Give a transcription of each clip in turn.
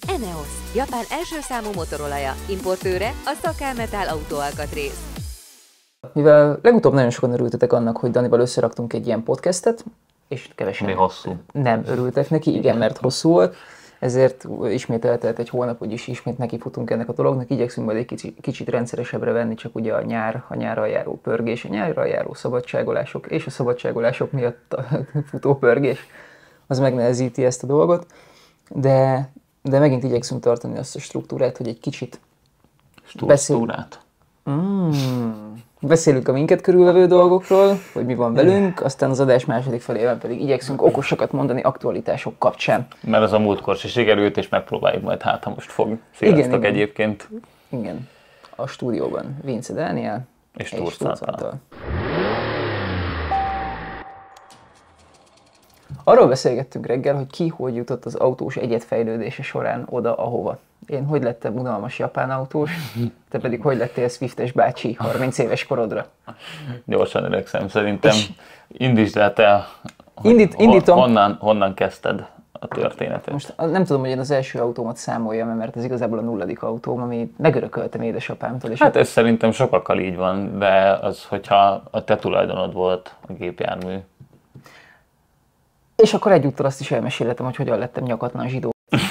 ENEOS, Japán első számú motorolaja, importőre a Szakámetál autóalkatrész. Mivel legutóbb nagyon sokan örültetek annak, hogy Danival összeraktunk egy ilyen podcastet, és kevesen nem örültek neki, igen, mert hosszú volt, ezért ismét eltelt egy hónap, úgyis ismét nekifutunk ennek a dolognak, igyekszünk majd egy kicsit rendszeresebbre venni, csak ugye a nyárral járó pörgés, a nyárral járó szabadságolások és a szabadságolások miatt a futó pörgés, az megnehezíti ezt a dolgot, de megint igyekszünk tartani azt a struktúrát, hogy egy kicsit beszélünk a minket körülvevő dolgokról, hogy mi van velünk, aztán az adás második felében pedig igyekszünk okosakat mondani aktualitások kapcsán. Mert az a múltkor se sikerült, és megpróbáljuk majd, hát ha most fog. Sziasztok egyébként. Igen, a stúdióban Vince Dániel és Turcántal. Arról beszélgettünk reggel, hogy ki hogy jutott az autós egyetfejlődése során oda, ahova. Én hogy lettem unalmas japán autós, te pedig hogy lettél Swiftes bácsi 30 éves korodra. Gyorsan öregszem, szerintem indítsd el te, honnan kezdted a történetet. Most nem tudom, hogy én az első autómat számoljam, mert ez igazából a 0. autóm, ami megörököltem édesapámtól. És hát ez szerintem sokakkal így van, de az, hogyha a te tulajdonod volt a gépjármű. És akkor egyúttal azt is elmesélhetem, hogy hogyan lettem nyakatlan zsidó.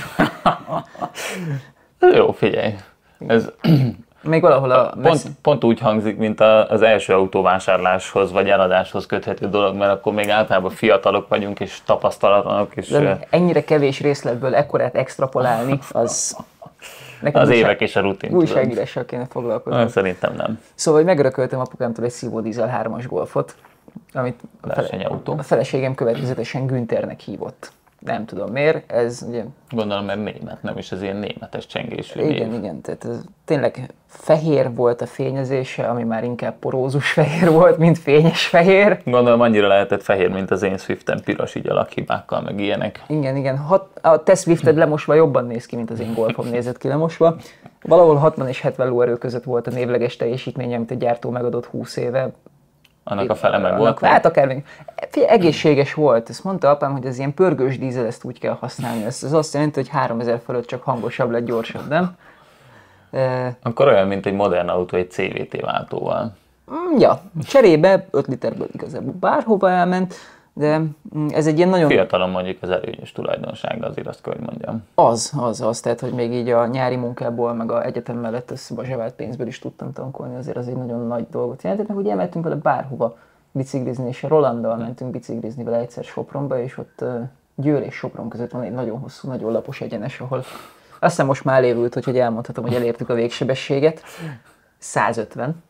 Jó, figyelj. Ez még valahol pont úgy hangzik, mint az első autóvásárláshoz vagy eladáshoz köthető dolog, mert akkor még általában fiatalok vagyunk és tapasztalatlanok. És ennyire kevés részletből ekkorát extrapolálni, az... Az évek és a rutin. Újságírással kéne foglalkozni. Szerintem nem. Szóval, hogy megörököltem apukámtól egy szívódízel 3-as Golfot, amit a feleségem következetesen Günthernek hívott. Nem tudom miért, ez ugye... Gondolom, mert német, nem is az ilyen németes csengésű név. Igen, tehát ez tényleg fehér volt a fényezése, ami már inkább porózus fehér volt, mint fényes fehér. Gondolom, annyira lehetett fehér, mint az én Swiftem, piros így alakhibákkal, meg ilyenek. Igen. A te Swifted lemosva jobban néz ki, mint az én Golfom nézett ki lemosva. Valahol 60 és 70 lóerő között volt a névleges teljesítménye, amit a gyártó megadott 20 éve. Annak a fele meg volt? Hát akár még. Egészséges volt. Ezt mondta apám, hogy ez ilyen pörgős dízel, ezt úgy kell használni. Ez azt jelenti, hogy 3000 fölött csak hangosabb lett, gyorsabb, nem? Akkor olyan, mint egy modern autó egy CVT váltóval. Ja, cserébe 5 literből igazából bárhova elment, de ez egy ilyen nagyon... Fiatalon mondjuk az előnyös tulajdonsága, azért azt kell, hogy mondjam. Az, tehát hogy még így a nyári munkából, meg az egyetem mellett összebazsavált pénzből is tudtam tankolni, azért az egy nagyon nagy dolgot jelentett, meg ugye elmentünk vele bárhova biciklizni, és a Rolanddal mentünk biciklizni vele egyszer Sopronba, és ott Győr és Sopron között van egy nagyon hosszú, nagyon lapos egyenes, ahol aztán most már elévült, hogy elmondhatom, hogy elértük a végsebességet. 150.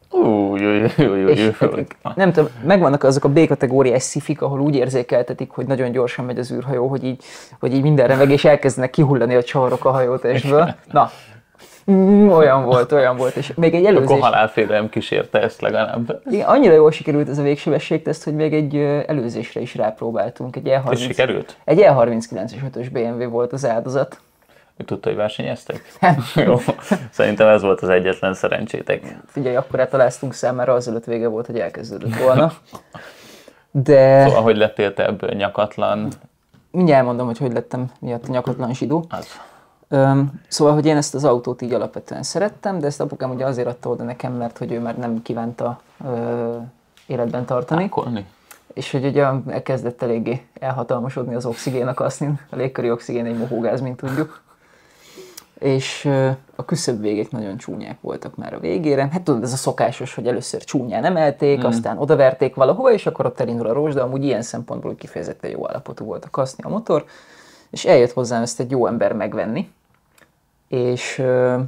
Nem tudom, megvannak azok a B-kategóriás szifik, ahol úgy érzékeltetik, hogy nagyon gyorsan megy az űrhajó, hogy így minden remeg, és elkezdenek kihullani a csavarok a hajótestből. Na, olyan volt, és még egy előzés... Akkor halálfélelem kísérte ezt legalább. Igen, annyira jól sikerült ez a végsebességteszt, hogy még egy előzésre is rápróbáltunk. És sikerült? Egy E39-es 5-ös BMW volt az áldozat. Tudta, hogy versenyeztek? Nem. Jó, szerintem ez volt az egyetlen szerencsétek. Figyelj, akkor találtunk számára, azelőtt vége volt, hogy elkezdődött volna. De... Szóval, hogy lettél te ebből nyakatlan? Mindjárt elmondom, hogy lettem miatt nyakatlan zsidó. Az. Szóval, hogy én ezt az autót így alapvetően szerettem, de ezt apukám ugye azért adta oda nekem, mert hogy ő már nem kívánta életben tartani. Ákolni. És hogy ugye elkezdett eléggé elhatalmasodni az oxigénakasznin, a légköri oxigén egy mohógáz, mint tudjuk. És a küszöbb végek nagyon csúnyák voltak már a végére. Hát tudod, ez a szokásos, hogy először csúnyán emelték, aztán odaverték valahova, és akkor ott elindul a rossz, de amúgy ilyen szempontból kifejezetten jó állapotú volt a kaszni a motor. És eljött hozzám ezt egy jó ember megvenni, és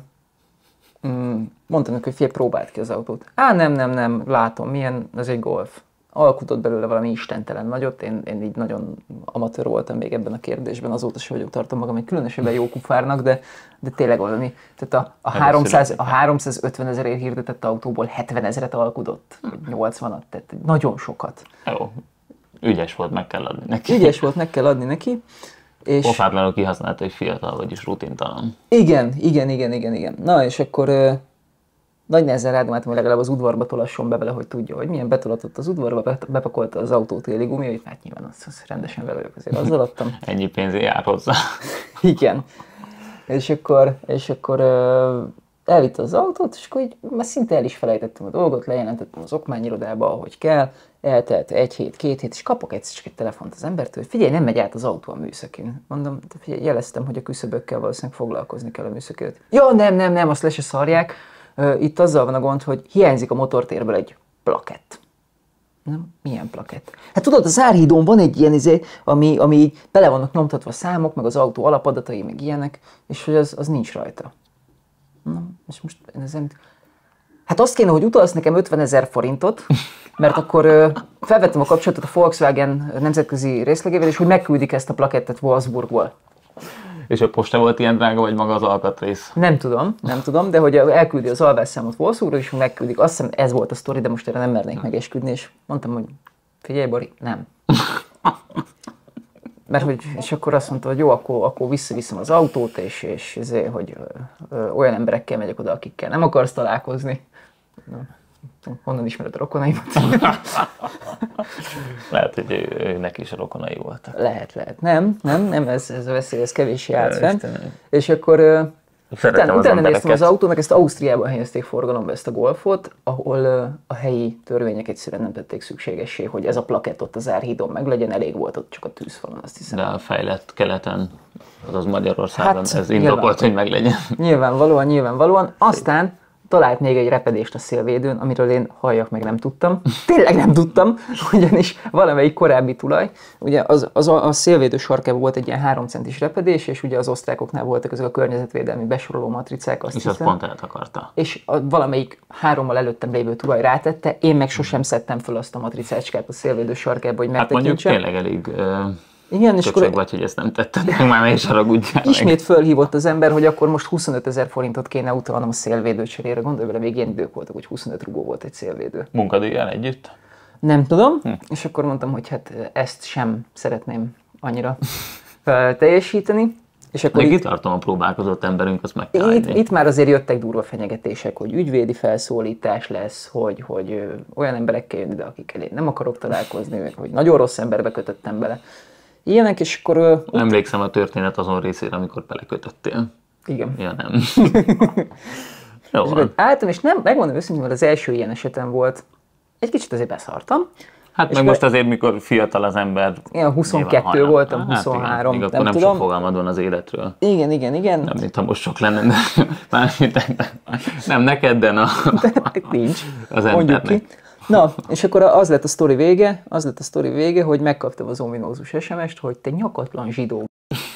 mondtam neki, hogy figyelj, próbáld ki az autót. Nem, látom, milyen, ez egy Golf. Alkutott belőle valami istentelen nagyot, én így nagyon amatőr voltam még ebben a kérdésben, azóta sem vagyok, tartom magam egy különösebben jó kufárnak, de tényleg valami. Tehát a 350 000-ért hirdetett autóból 70 000-et alkudott, vagy 80-at, tehát nagyon sokat. Jó, ügyes volt, meg kell adni neki. És... Pofátlanul kihasználta, hogy fiatal, vagyis rutintalan. Igen. Na, és akkor nagy nehezen rádomáltam, hogy legalább az udvarba tolasson be vele, hogy tudja, hogy milyen betolatott az udvarba, bepakolta az autó téli gumiait, hát nyilván azt rendesen vele vagyok, azért azzal adtam. Ennyi pénzé jár hozzá. Igen. és akkor elvitte az autót, és akkor így már szinte el is felejtettem a dolgot, lejelentettem az okmányirodába, ahogy kell, eltelt 1 hét, 2 hét, és kapok egyszer csak egy telefont az embertől, hogy figyelj, nem megy át az autó a műszakin. Mondom, de figyelj, jeleztem, hogy a küszöbökkel valószínűleg foglalkozni kell a műszakért. Ja, nem, azt le se szarják. Itt azzal van a gond, hogy hiányzik a motortérből egy plakett. Nem? Milyen plakett? Hát tudod, az Árhídon van egy ilyen ami így bele vannak nyomtatva számok, meg az autó alapadatai, meg ilyenek, és hogy az nincs rajta. Na, és most hát azt kéne, hogy utalsz nekem 50 000 forintot, mert akkor felvettem a kapcsolatot a Volkswagen nemzetközi részlegével, és hogy megküldik ezt a plakettet Wolfsburgból. És a posta volt ilyen drága, vagy maga az alkatrész? Nem tudom, de hogy elküldi az alvásszámot Wolfsburgról, és megküldik. Azt hiszem ez volt a sztori, de most erre nem mernék megesküdni, és mondtam, hogy figyelj Bari, nem. Mert hogy, és akkor azt mondta, hogy jó, akkor visszaviszem az autót, és ezért, hogy olyan emberekkel megyek oda, akikkel nem akarsz találkozni. Honnan ismered a rokonaimat? Lehet, hogy őnek is a rokonai voltak. Lehet. Nem, ez a veszély, ez kevéssé állt fenn. És akkor utána néztem az autónak, ezt Ausztriában helyezték forgalomba, ezt a Golfot, ahol a helyi törvények egyszerűen nem tették szükségessé, hogy ez a plakett ott az Árhídon meglegyen, elég volt ott csak a tűzfalon, azt hiszem. De a fejlett keleten, azaz Magyarországon ez indokolt, hogy meglegyen. Nyilvánvalóan. Aztán talált még egy repedést a szélvédőn, amiről én halljak meg nem tudtam. Tényleg nem tudtam, ugyanis valamelyik korábbi tulaj, ugye a szélvédő sarkában volt egy ilyen 3 centis repedés, és ugye az osztrákoknál voltak ezek a környezetvédelmi besoroló matricák, azt hiszem. És azt pont el akarta. És valamelyik 3-mal előttem lévő tulaj rátette, én meg sosem szedtem fel azt a matricácskát a szélvédő sarkába, hogy megtekintsem. Hát mondjuk tényleg elég... Igen, és akkor vagy, hogy ezt nem tetted, meg már is haragudjál. Ismét fölhívott az ember, hogy akkor most 25 000 forintot kéne utalnom a szélvédő cserére. Gondolj vele, még ilyen idők voltak, hogy 25 rugó volt egy szélvédő. Munkadíjjal együtt? Nem tudom, és akkor mondtam, hogy hát ezt sem szeretném annyira teljesíteni. És akkor kitartom a próbálkozott emberünk, azt meg kell itt már azért jöttek durva fenyegetések, hogy ügyvédi felszólítás lesz, hogy olyan emberekkel jön ide, akikkel én nem akarok találkozni, hogy nagyon rossz emberbe kötöttem bele. Ilyenek, és akkor... Emlékszem a történet azon részére, amikor belekötöttél. Igen. Ja, nem. Jó van. Álltam, és nem, megmondom őszintén, hogy az első ilyen esetem volt. Egy kicsit azért beszartam. Hát meg most azért, mikor fiatal az ember... Én 22 voltam, 23, igen, nem nem tudom. sok fogalmad van az életről. Igen. Nem, mintha most sok lenne, de nem neked, de nincs. Az embernek. Na, és akkor az lett a sztori vége, hogy megkaptam az ominózus SMS-t, hogy te nyakatlan zsidó.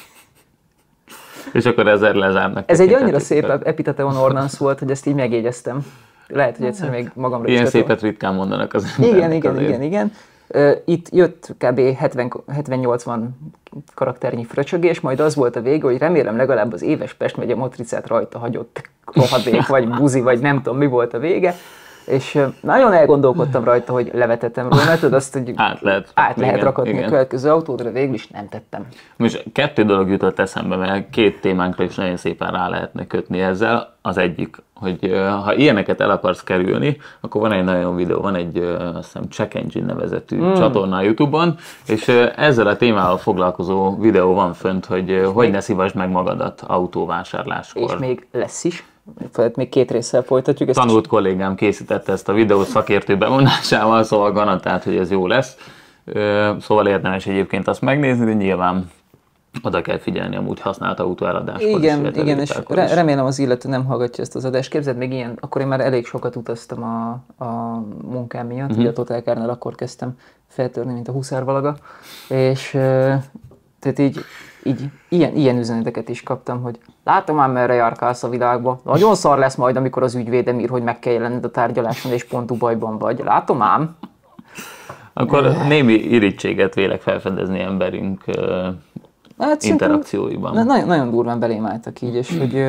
És akkor ezzel lezárnak. Ez egy annyira szép epitateon ordnance volt, hogy ezt így megjegyeztem. Lehet, hogy egyszer még magamra is. Ilyen szépet ritkán mondanak az emberek. Igen. Itt jött kb. 70-80 karakternyi fröcsögés, majd az volt a vége, hogy remélem legalább az éves Pest megye matricát rajta hagyott rohadék, vagy buzi, vagy nem tudom mi volt a vége. És nagyon elgondolkodtam rajta, hogy levetettem róla, mert tudod azt, hogy át lehet rakatni a következő autódra, de végül is nem tettem. Most 2 dolog jutott eszembe, mert 2 témánkra is nagyon szépen rá lehetne kötni ezzel. Az egyik, hogy ha ilyeneket el akarsz kerülni, akkor van egy nagyon videó, van egy azt hiszem Check Engine nevezetű csatorna a YouTube-on, és ezzel a témával foglalkozó videó van fönt, hogy ne szívasd meg magadat autóvásárláskor. És még lesz is. Még 2 résszel folytatjuk. Tanult kollégám készítette ezt a videót szakértő bevonásával, szóval garantált, hogy ez jó lesz. Szóval érdemes egyébként azt megnézni, de nyilván oda kell figyelni amúgy használt autóeladáskor. Igen, és remélem az illető nem hallgatja ezt az adást. Képzeld még ilyen, akkor én már elég sokat utaztam a munkám miatt, ugye a Total Car-nál akkor kezdtem feltörni, mint a huszárvalaga, és tehát így ilyen üzeneteket is kaptam, hogy látom már, merre járkálsz a világba. Nagyon szar lesz majd, amikor az ügyvédem ír, hogy meg kell jelenned a tárgyaláson, és pont bajban vagy. Látom ám. Akkor némi irítséget vélek felfedezni emberünk interakcióiban. Nagyon durván belém álltak így, és hogy,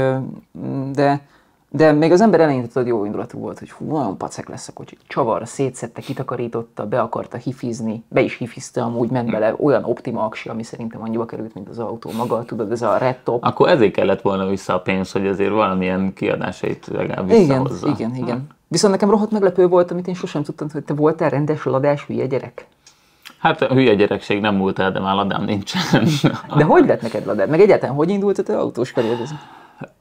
de még az ember elején tudod, jó indulatú volt, hogy nagyon pacek lesz a kocsi. Csavarra szétszette, kitakarította, be akarta hifizni, be is hifizte, amúgy ment bele olyan Optima aksi, ami szerintem annyiba került, mint az autó maga, tudod, ez a Red Top. Akkor ezért kellett volna vissza a pénz, hogy azért valamilyen kiadásait legalább visszahozza. Igen. Viszont nekem rohadt meglepő volt, amit én sosem tudtam, hogy te voltál rendes ladás hülye gyerek. Hát a hülye gyerekség nem múlt el, de már ladám nincsen. De hogy lett neked ladád? Meg egyáltalán hogy indult a te autós karriered?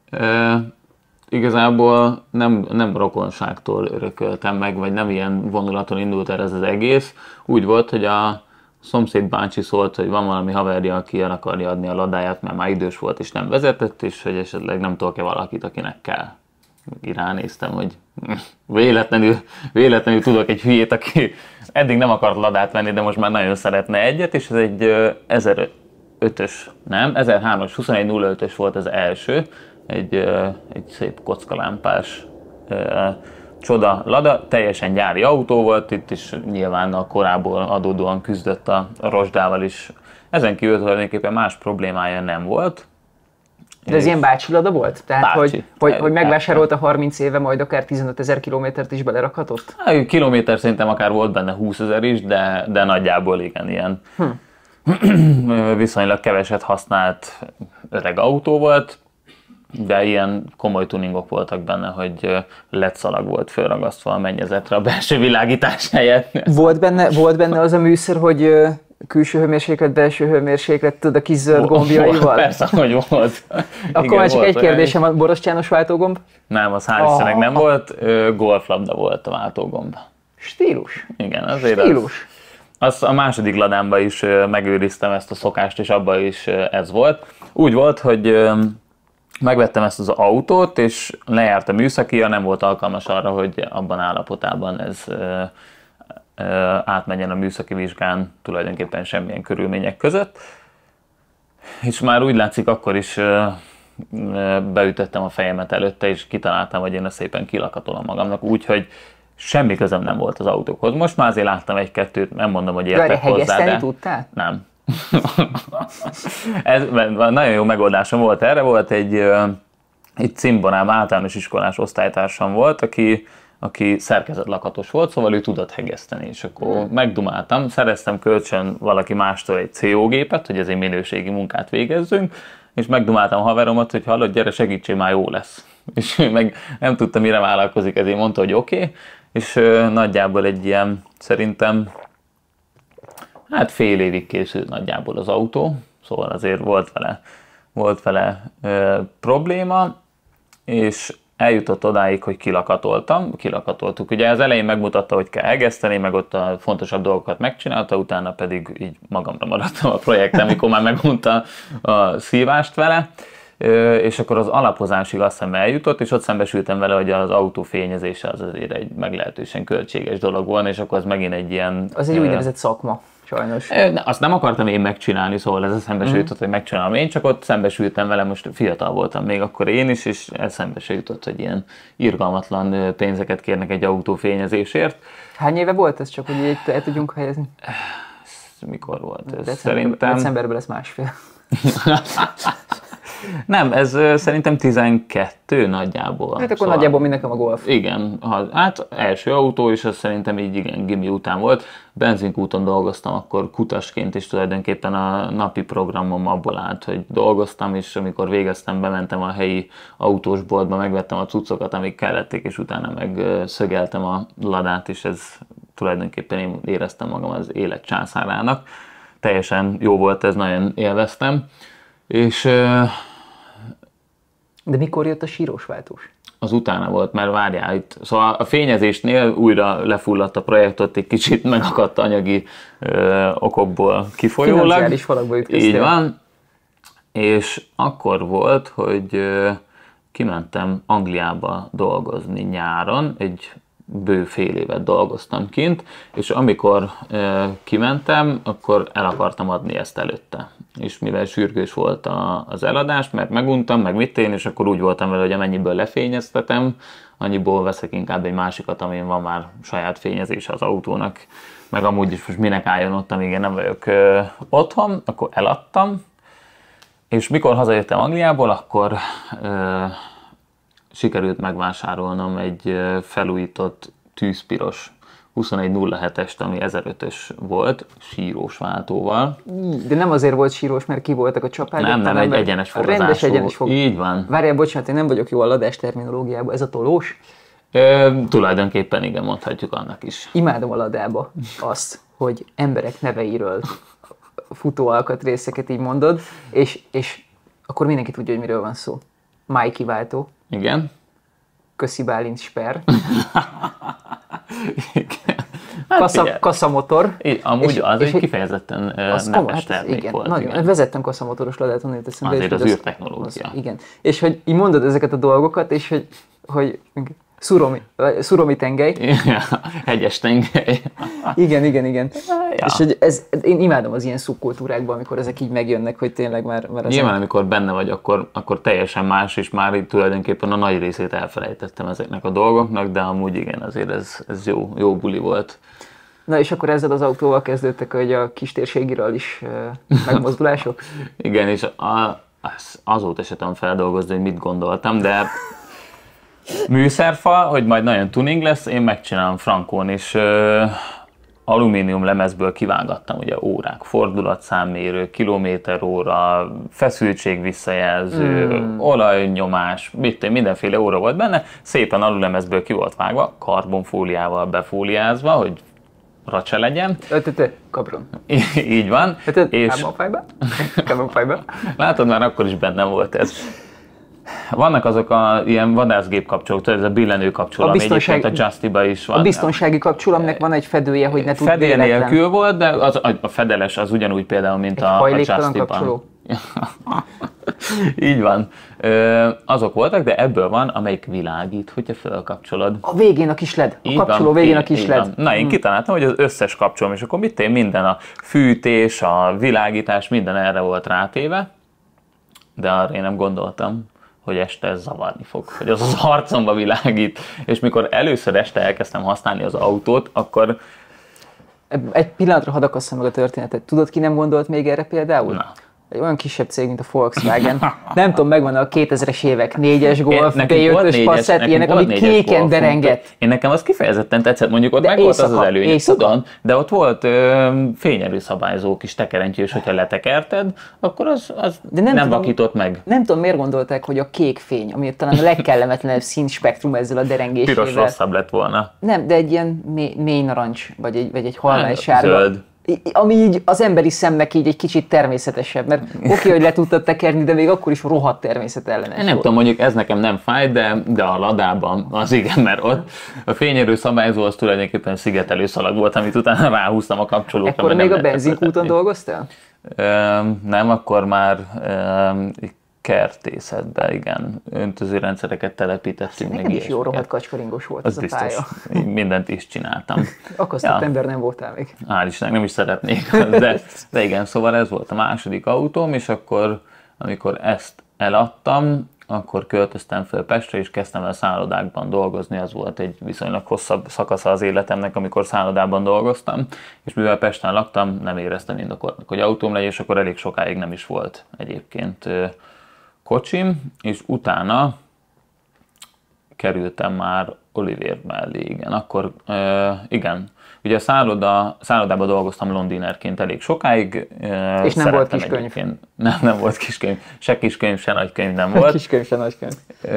Igazából nem rokonságtól örököltem meg, vagy nem ilyen vonulaton indult el ez az egész. Úgy volt, hogy a szomszéd bácsi szólt, hogy van valami haverja, aki el akarja adni a ladáját, mert már idős volt és nem vezetett, és hogy esetleg nem tudok-e valakit, akinek kell. Így ránéztem, hogy véletlenül tudok egy hülyét, aki eddig nem akart ladát venni, de most már nagyon szeretne egyet, és ez egy 1005-ös, nem, 1003-as, 2105-ös volt az első, egy szép kockalámpás csoda lada, teljesen gyári autó volt, itt is nyilván a korából adódóan küzdött a rozsdával is. Ezen kívül tulajdonképpen más problémája nem volt. De ez ilyen bácsi lada volt? Tehát, hogy megvásárolta 30 éve, majd akár 15 000 kilométert is belerakhatott? Kilométer szerintem akár volt benne 20 000 is, de nagyjából igen, ilyen viszonylag keveset használt öreg autó volt, de ilyen komoly tuningok voltak benne, hogy LED szalag volt fölragasztva a mennyezetre a belső világítás helyett. Volt benne az a műszer, hogy külső hőmérséklet, belső hőmérséklet, tudod, a kis zöld gombjaival? Persze, hogy volt. Akkor igen, már csak egy kérdésem van, Borostjános váltógomb? Nem, az hál' Istennek nem volt, golflabda volt a váltógomb. Stílus. Igen, azért stílus. Az a második ladámban is megőriztem ezt a szokást, és abban is ez volt. Úgy volt, hogy megvettem ezt az autót, és lejárt a műszakia, nem volt alkalmas arra, hogy abban állapotában ez átmenjen a műszaki vizsgán tulajdonképpen semmilyen körülmények között. És már úgy látszik, akkor is beütöttem a fejemet előtte, és kitaláltam, hogy én ezt szépen kilakatolom magamnak, úgyhogy semmi közöm nem volt az autókhoz. Most már azért láttam egy-kettőt, nem mondom, hogy értek hozzá, de... tudtál? Nem. Ez nagyon jó megoldásom volt erre, volt egy cimborám, általános iskolás osztálytársam volt, aki szerkezetlakatos volt, szóval ő tudott hegeszteni, és akkor megdumáltam, szereztem kölcsön valaki mástól egy CO gépet, hogy ezért minőségi munkát végezzünk, és megdumáltam a haveromat, hogy hallod, gyere, segítsél, már jó lesz. És ő meg nem tudta, mire vállalkozik, ezért mondta, hogy oké, és nagyjából egy ilyen, szerintem, hát fél évig készült nagyjából az autó, szóval azért volt vele probléma, és eljutott odáig, hogy kilakatoltuk. Ugye az elején megmutatta, hogy kell egeszteni, meg ott a fontosabb dolgokat megcsinálta, utána pedig így magamra maradtam a projekten, amikor már megunta a szívást vele, és akkor az alapozásig azt hiszem eljutott, és ott szembesültem vele, hogy az autó fényezése az azért egy meglehetősen költséges dolog volna, és akkor az megint egy ilyen... Az egy úgynevezett szakma. Sajnos. Azt nem akartam én megcsinálni, szóval ez eszembe se jutott, hogy megcsinálom én, csak ott szembesültem vele, most fiatal voltam még akkor én is, és eszembe se jutott, hogy ilyen irgalmatlan pénzeket kérnek egy autó fényezésért. Hány éve volt ez, csak hogy így el tudjunk helyezni? Mikor volt ez? Szerintem... Decemberben lesz másfél. Nem, ez szerintem 12 nagyjából. Hát akkor nagyjából mindenkem a Golf. Igen, hát első autó, és az szerintem így igen, gimi után volt. Benzinkúton dolgoztam akkor kutasként, és tulajdonképpen a napi programom abból állt, hogy dolgoztam, és amikor végeztem, bementem a helyi autósboltba, megvettem a cuccokat, amik kellették, és utána meg szögeltem a ladát, és ez tulajdonképpen én éreztem magam az élet császárának. Teljesen jó volt ez, nagyon élveztem. És... De mikor jött a sírós váltós? Az utána volt, mert várjál itt. Szóval a fényezésnél újra lefulladt a projekt, ott egy kicsit megakadt anyagi okokból kifolyólag. Financiális falakba ütköztél. Így van. És akkor volt, hogy kimentem Angliába dolgozni nyáron, egy bő fél évet dolgoztam kint, és amikor kimentem, akkor el akartam adni ezt előtte. És mivel sürgős volt az eladás, mert meguntam, meg mit én, és akkor úgy voltam vele, hogy amennyiből lefényeztetem, annyiból veszek inkább egy másikat, amin van már saját fényezése az autónak, meg amúgy is most minek álljon ott, amíg én nem vagyok otthon, akkor eladtam, és mikor hazajöttem Angliából, akkor sikerült megvásárolnom egy felújított tűzpiros 2107-est, ami 1005-ös volt, sírós váltóval. De nem azért volt sírós, mert ki voltak a csapágyok? Nem, egy egyenes fogazású. Rendes egyenes fog. Így van. Várjál, bocsánat, én nem vagyok jó a ladás terminológiában. Ez a tolós? Tulajdonképpen igen, mondhatjuk annak is. Imádom a ladába azt, hogy emberek neveiről futóalkatrészeket így mondod, és akkor mindenki tudja, hogy miről van szó. máj kiváltó. Igen. Köszi Bálint Sper. Hát kaszamotor. Amúgy az egy kifejezetten nemes termék volt. Nagyon. Vezettem kaszamotoros ladát, onnan jött eszembe. Azért az űrtechnológia. Igen. És hogy így mondod ezeket a dolgokat, és hogy Szuromi tengely. Hegyes tengely. Igen. Ja. És hogy én imádom az ilyen szubkultúrákban, amikor ezek így megjönnek, hogy tényleg már nyilván, amikor benne vagy, akkor teljesen más, és már így tulajdonképpen a nagy részét elfelejtettem ezeknek a dolgoknak, de amúgy igen, azért ez jó buli volt. Na és akkor ezzel az autóval kezdődtek, hogy a kistérségiről is megmozdulások? Igen, és azóta se tudom feldolgozni, hogy mit gondoltam, de műszerfa, hogy majd nagyon tuning lesz, én megcsinálom frankón, és alumínium lemezből kivágattam ugye órák, fordulatszámmérő, kilométeróra, feszültség visszajelző, olajnyomás, mindenféle óra volt benne, szépen alulemezből ki volt vágva, karbonfóliával befóliázva, hogy racse legyen. Kabron. Így van. És Carbon látod, már akkor is benne volt ez. Vannak azok ilyen vadászgép kapcsolók, ez a billenő kapcsoló, ami egyébként a Justy-ba is van. A biztonsági kapcsolónak van egy fedője, hogy ne tud fedél nélkül volt, de a fedeles az ugyanúgy például, mint a Justy-ban. Így van. Azok voltak, de ebből van, amelyik világít, hogyha felkapcsolod. A végén a kis LED. A kapcsoló végén a kis LED. Na, én kitaláltam, hogy az összes kapcsolom, és akkor minden a fűtés, a világítás, minden erre volt rátéve, de arra én nem gondoltam, hogy este ez zavarni fog, hogy az arcomba világít. És mikor először este elkezdtem használni az autót, akkor... Egy pillanatra hadd akasszam meg a történetet. Tudod, ki nem gondolt még erre például? Na. Egy olyan kisebb cég, mint a Volkswagen. Nem tudom, megvan a 2000-es évek 4-es Golf, B5-ös Passat, ilyenek, amik kéken derengett. Én nekem az kifejezetten tetszett, mondjuk ott meg volt az előny. Tudom, de ott volt fényerőszabályzó kis tekerentyű, és hogyha letekerted, akkor az nem vakított meg. Nem tudom, miért gondolták, hogy a kék fény, ami talán a legkellemetlenebb színspektrum ezzel a derengésével. Piros rosszabb lett volna. Nem, de egy ilyen mély narancs, vagy egy halvány sárga. Zöld. Ami így az emberi szemnek így egy kicsit természetesebb, mert oké, hogy le tudtad tekerni, de még akkor is rohadt természetellenes. Nem tudom, mondjuk ez nekem nem fáj, de a Ladában az igen, mert ott a fényerő szabályzó az tulajdonképpen szigetelő szalag volt, amit utána ráhúztam a kapcsolókra. Ekkor még a benzinkúton dolgoztál? Nem, akkor már kertészetben, igen. Öntözőrendszereket telepítettünk. Nekem is jó rohadt kacskaringos volt az biztos. A pálya. Mindent is csináltam. Akasztott ember nem voltál még. Hál' Istennek, nem is szeretnék. De igen, szóval ez volt a második autóm, és akkor, amikor ezt eladtam, akkor költöztem fel Pestre, és kezdtem el szállodákban dolgozni. Az volt egy viszonylag hosszabb szakasza az életemnek, amikor szállodában dolgoztam. És mivel Pesten laktam, nem éreztem indokoltnak, hogy autóm legyen, és akkor elég sokáig nem is volt egyébként kocsim, és utána kerültem már Olivér mellé, igen. Akkor, igen, ugye a szállodában dolgoztam londinerként elég sokáig. És nem volt kiskönyv? Nem volt kiskönyv. Se kiskönyv, se nagykönyv nem volt. Kiskönyv, se nagykönyv.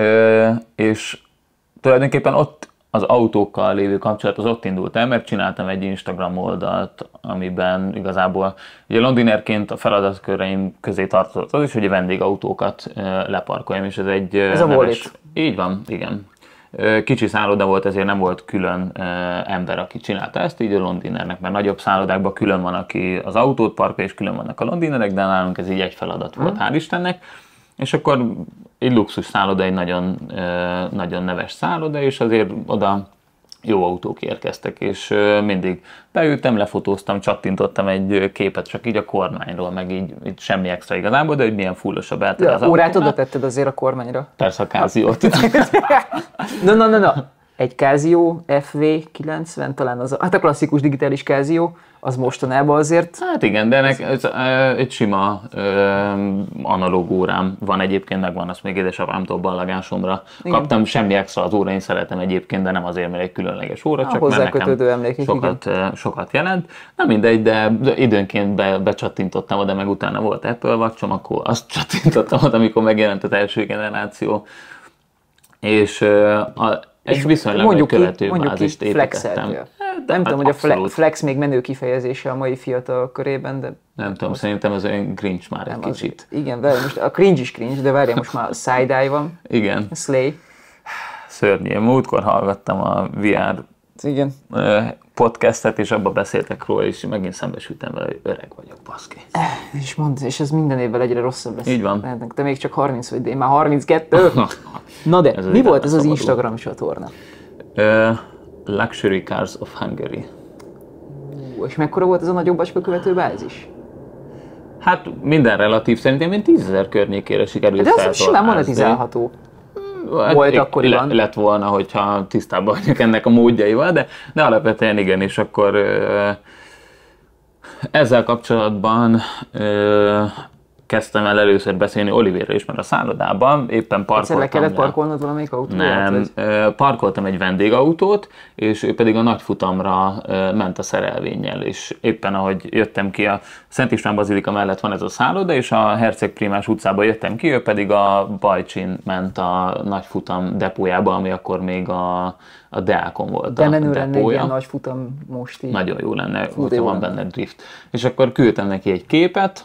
És tulajdonképpen ott az autókkal lévő kapcsolat az ott indult el, mert csináltam egy Instagram oldalt, amiben igazából ugye londinerként a feladatköreim közé tartozott az is, hogy a vendégautókat leparkoljam, és ez egy... Ez a Wallet. Így van, igen. Kicsi szálloda volt, ezért nem volt külön ember, aki csinálta ezt, így a londinernek, mert nagyobb szállodákban külön van, aki az autót parkolja, és külön vannak a londinerek, de nálunk ez így egy feladat volt, hál' Istennek. És akkor egy luxus szálloda, egy nagyon, nagyon neves szálloda, és azért oda jó autók érkeztek, és mindig beültem, lefotóztam, csattintottam egy képet csak így a kormányról, meg így semmi extra igazából, de hogy milyen fullosabb eltere az órát oda tetted azért a kormányra? Persze a Casio-t. Na. Egy Casio FV90, talán az hát a klasszikus digitális Casio, az mostanában azért... Hát igen, de egy sima analóg órám van egyébként, megvan, azt még édesapámtól ballagásomra. Igen. Kaptam, semmi extra az óra, én szeretem egyébként, de nem azért, mert egy különleges óra, csak mert nekem sokat jelent. Nem mindegy, de időnként becsattintottam oda, meg utána volt Apple Watch-om, akkor azt csattintottam oda, amikor megjelent az első generáció. És egy viszonylag nagy követőbázist építettem. Nem tudom, hogy a flex még menő kifejezése a mai fiatal körében, de Nem tudom, szerintem az olyan cringe már egy kicsit. Igen, de most a cringe is cringe, de várjál, most már a side-eye van. Igen. A Slay. Szörnyű. Múltkor hallgattam a VR igen. podcastet, és abba beszéltek róla, és megint szembesültem vele, hogy öreg vagyok, baszki. És mondd, és ez minden évvel egyre rosszabb lesz. Így van. Te még csak 30 vagy, de én már 32. Na de, mi volt ez az Instagram csatorna? Luxury Cars of Hungary. És mekkora volt ez a nagyobb bacska követőbázis? Hát minden relatív, szerintem én 10 000 környékére sikerült feltornázni. De az simán monetizálható. Volt akkoriban. Lett volna, hogyha tisztában vagyok ennek a módjaival, de alapvetően igen, és akkor ezzel kapcsolatban kezdtem el először beszélni Oliverrel is, mert a szállodában éppen parkoltam. Le kellett parkolnod valamelyik autót? Nem, parkoltam egy vendégautót, és ő pedig a nagyfutamra ment a szerelvénnyel, és éppen ahogy jöttem ki, a Szent István Bazilika mellett van ez a szálloda, és a Herceg Prímás utcába jöttem ki, ő pedig a Bajcsin ment a nagyfutam depójába, ami akkor még a Deákon volt a menő lenne egy ilyen nagyfutam most így. Nagyon jó lenne, hogyha van benne drift. És akkor küldtem neki egy képet,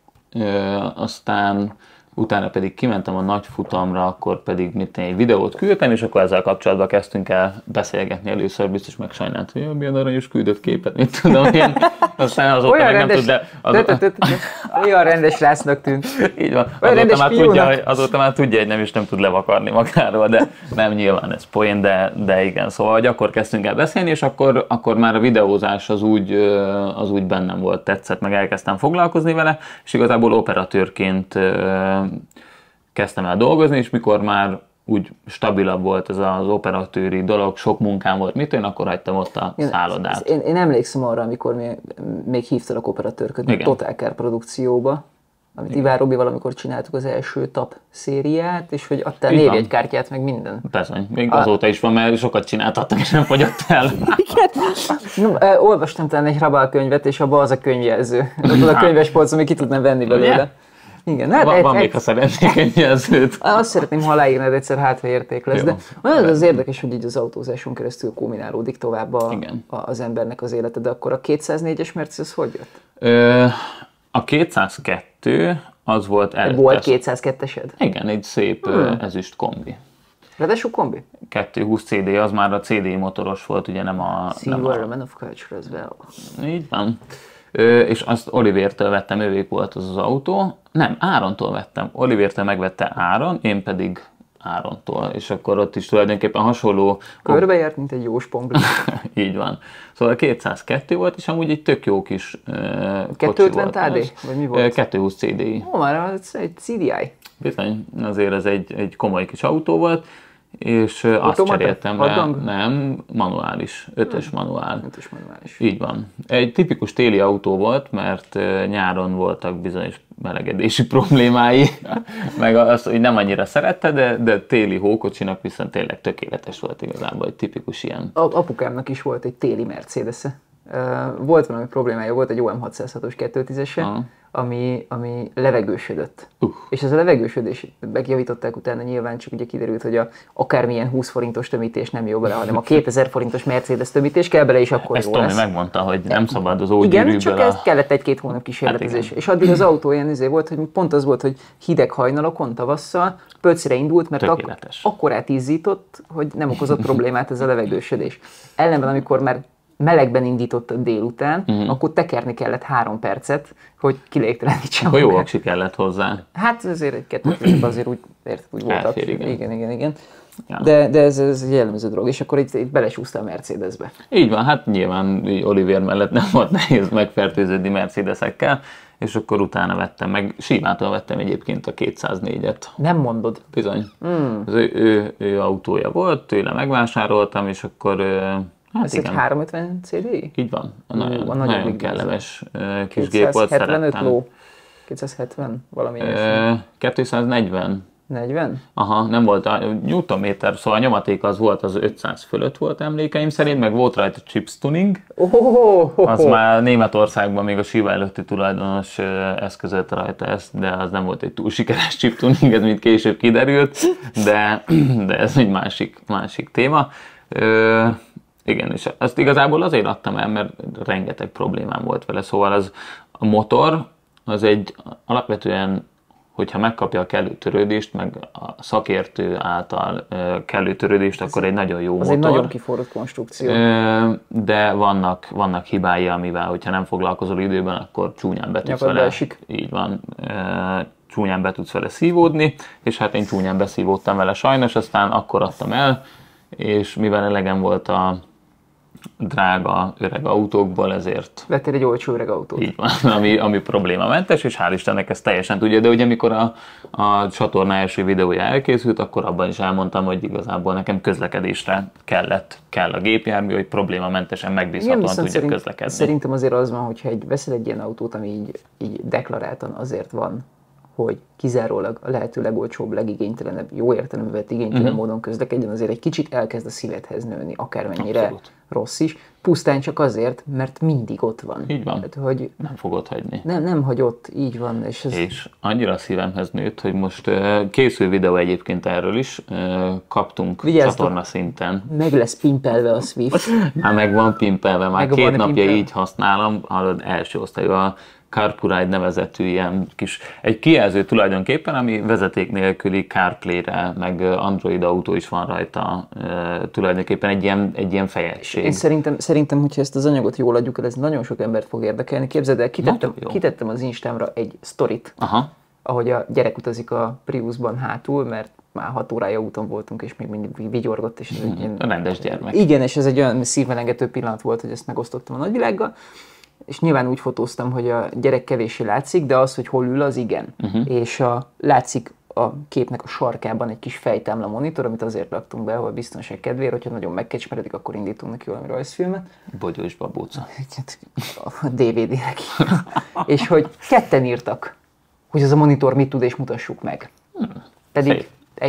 aztán utána pedig kimentem a nagy futamra, akkor pedig egy videót küldtem, és akkor ezzel kapcsolatban kezdtünk el beszélgetni. Először biztos megsajnált, hogy milyen aranyos küldött képet, mit tudom én. Aztán azóta olyan meg rendes, nem tud olyan rendes rásznak tűnt. Így van. Azóta már tudja, hogy nem tud levakarni magáról, de nem nyilván ez poén, de igen. Szóval, hogy akkor kezdtünk el beszélni, és akkor már a videózás az úgy bennem volt, tetszett, meg elkezdtem foglalkozni vele, és igazából operatőrként kezdtem el dolgozni, és mikor már úgy stabilabb volt ez az operatőri dolog, sok munkám volt, akkor hagytam ott a szállodát. Én emlékszem arra, amikor még hívtalak operatőrköt, Total Car produkcióba, amit Iván Robival, amikor csináltuk az első TAP szériát, és hogy adtál névjegykártyát, meg minden. Bizony, még azóta is van, mert sokat csináltattak, és nem fogyott el. Olvastam talán egy Hrabal könyvet, és abban az a könyvjelző. Az a könyvespolc, ami ki tudnám venni belőle. Igen, hát van még, ha szeretnék egy jelzőt. Azt szeretném, ha aláírnád egyszer, hát ha érték lesz. De az érdekes, hogy így az autózáson keresztül kulminálódik tovább az embernek az élete. De akkor a 204-es Mercedes hogy jött? A 202 az volt előtte. Volt 202-esed? Igen, egy szép ezüst kombi. Ráadásul kombi? 220 CD, az már a CD motoros volt, ugye nem a... Silver, Man of Culture as well. Így van. És azt Olivertől vettem, ővék volt az autó. Nem, Árontól vettem. Olivertől megvette Áron, én pedig Árontól. És akkor ott is tulajdonképpen hasonló... Körbejárt, mint egy jó spombli. Így van. Szóval 202 volt, és amúgy egy tök jó kis 250 AD? Vagy mi volt? 220 CDI. Ó, már ez egy CDI. Bizony, azért ez egy komoly kis autó volt. És azt cseréltem le, nem, manuális, 5-ös manuál. 5-ös manuális. Így van. Egy tipikus téli autó volt, mert nyáron voltak bizonyos melegedési problémái, meg azt, hogy nem annyira szerette, de téli hókocsinak viszont tényleg tökéletes volt igazából, egy tipikus ilyen. Apukámnak is volt egy téli Mercedes-e. Volt valami problémája, volt egy OM606-os 210-ese, ami levegősödött. És ez a levegősödés, megjavították utána nyilván, csak ugye kiderült, hogy akármilyen 20 forintos tömítés nem jó bele, hanem a 2000 forintos Mercedes tömítés kell bele, és akkor ezt jó Tomi lesz. megmondta, hogy nem szabad az ógyűrűből. Igen, csak ez kellett egy-két hónap kísérletezés. Hát és addig az autó ilyen volt, hogy pont az volt, hogy hideg hajnalokon, tavasszal pöcre indult, mert akkorát izzított, hogy nem okozott problémát ez a levegősödés. Ellenben, amikor már melegben indítottad délután, akkor tekerni kellett 3 percet, hogy kilégtelenítsem. Akkor jó aksi kellett hozzá. Hát azért egy 2 azért úgy volt. Igen. Ja. De ez egy jellemző dolog, és akkor itt belesúsztál a Mercedesbe. Így van, hát nyilván Oliver mellett nem volt nehéz megfertőződni Mercedesekkel, és akkor utána vettem meg, Simától vettem egyébként a 204-et. Nem mondod? Bizony. Az ő autója volt, tőle megvásároltam, és akkor... Hát ez igen. Egy 350 CDI? Így van. Nagyon kellemes kis gép volt, szerettem. Ló. 270 valami. 240. 40? Aha, nem volt a newtonméter, szóval a nyomaték az volt, az 500 fölött volt emlékeim szerint, meg volt rajta chips tuning. Az már Németországban még a Shiva előtti tulajdonos eszközölt rajta ezt, de az nem volt egy túl sikeres chip tuning, ez mint később kiderült, de ez egy másik téma. Igen, és azt igazából azért adtam el, mert rengeteg problémám volt vele, szóval A motor az egy alapvetően, hogyha megkapja a kellő törődést, meg a szakértő által kellő törődést, akkor egy nagyon jó motor. Az egy nagyon kiforrott konstrukció. De vannak hibái, amivel, hogyha nem foglalkozol időben, akkor csúnyán be tudsz vele. Így van. Csúnyán be tudsz vele szívódni, és hát én csúnyán beszívódtam vele sajnos, aztán akkor adtam el, és mivel elegem volt a drága öreg autókból, ezért... Vettél egy olcsó öreg autót. Így van, ami problémamentes, és hál' Istennek ezt teljesen tudja, de ugye amikor a csatorna első videója elkészült, akkor abban is elmondtam, hogy igazából nekem közlekedésre kell a gépjármű, hogy problémamentesen, megbízhatóan tudja közlekedni. Szerintem azért az van, hogyha veszel egy ilyen autót, ami így deklaráltan azért van, hogy kizárólag a lehető legolcsóbb, legigénytelenebb, jó értelemben vett igénytelen módon közlekedjen, azért egy kicsit elkezd a szívedhez nőni, akármennyire Abszolút. Rossz is. Pusztán csak azért, mert mindig ott van. Így van. Tehát, hogy nem fogod hagyni. Nem hagy ott, így van. És annyira a szívemhez nőtt, hogy most készül videó egyébként erről is, kaptunk csatorna szinten. Meg lesz pimpelve a Swift. Hát meg van pimpelve, már 2 napja így használom, hallod, első osztályú a CarPlay nevezetű ilyen egy kijelző tulajdonképpen, ami vezeték nélküli CarPlay-re, meg Android autó is van rajta, tulajdonképpen egy ilyen fejegység. Én szerintem, hogyha ezt az anyagot jól adjuk el, ez nagyon sok embert fog érdekelni. Képzeld el, kitettem az Instámra egy sztorit, ahogy a gyerek utazik a Priusban hátul, mert már 6 órája úton voltunk, és még mindig vigyorgott, és ez egy ilyen... rendes gyermek. Igen, és ez egy olyan szívmelengető pillanat volt, hogy ezt megosztottam a nagyvilággal. És nyilván úgy fotóztam, hogy a gyerek kevéssé látszik, de az, hogy hol ül, az igen. És látszik a képnek a sarkában egy kis fejtámla monitor, amit azért raktunk be, ahol biztonság kedvéért, hogyha nagyon megkecsmeredik, akkor indítunk neki valami rajzfilmet. Bogyós babóca. A DVD-re és hogy ketten írtak, hogy az a monitor mit tud, és mutassuk meg. Pedig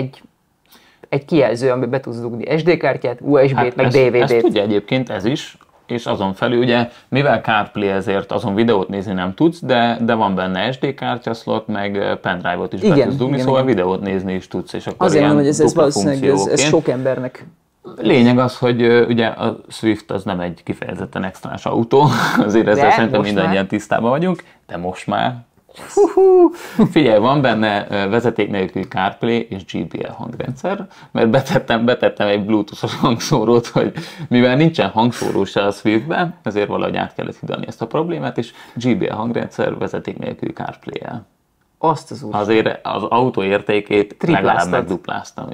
egy kijelző, amiben be tudsz dugni SD kártyát, USB-t, meg DVD-t. Ezt tudja egyébként ez is, és azon felül ugye, mivel CarPlay ezért azon videót nézni nem tudsz, de van benne SD kártyaszlott, meg pendrive-ot is be tudsz dugni, szóval videót nézni is tudsz, és akkor azért mondom, hogy ez valószínűleg ez sok embernek. Lényeg az, hogy ugye a Swift az nem egy kifejezetten extrás autó, azért ezzel szerintem mindannyian tisztában vagyunk, de most már figyelj, van benne vezeték nélküli CarPlay és JBL hangrendszer, mert betettem egy bluetooth-os hangszórót, hogy mivel nincsen hangszóró se a Swiftben, ezért valahogy át kellett hidalni ezt a problémát, és JBL hangrendszer vezeték nélküli CarPlay-el. Azt az úgy. Azért az autó értékét legalább megdupláztam.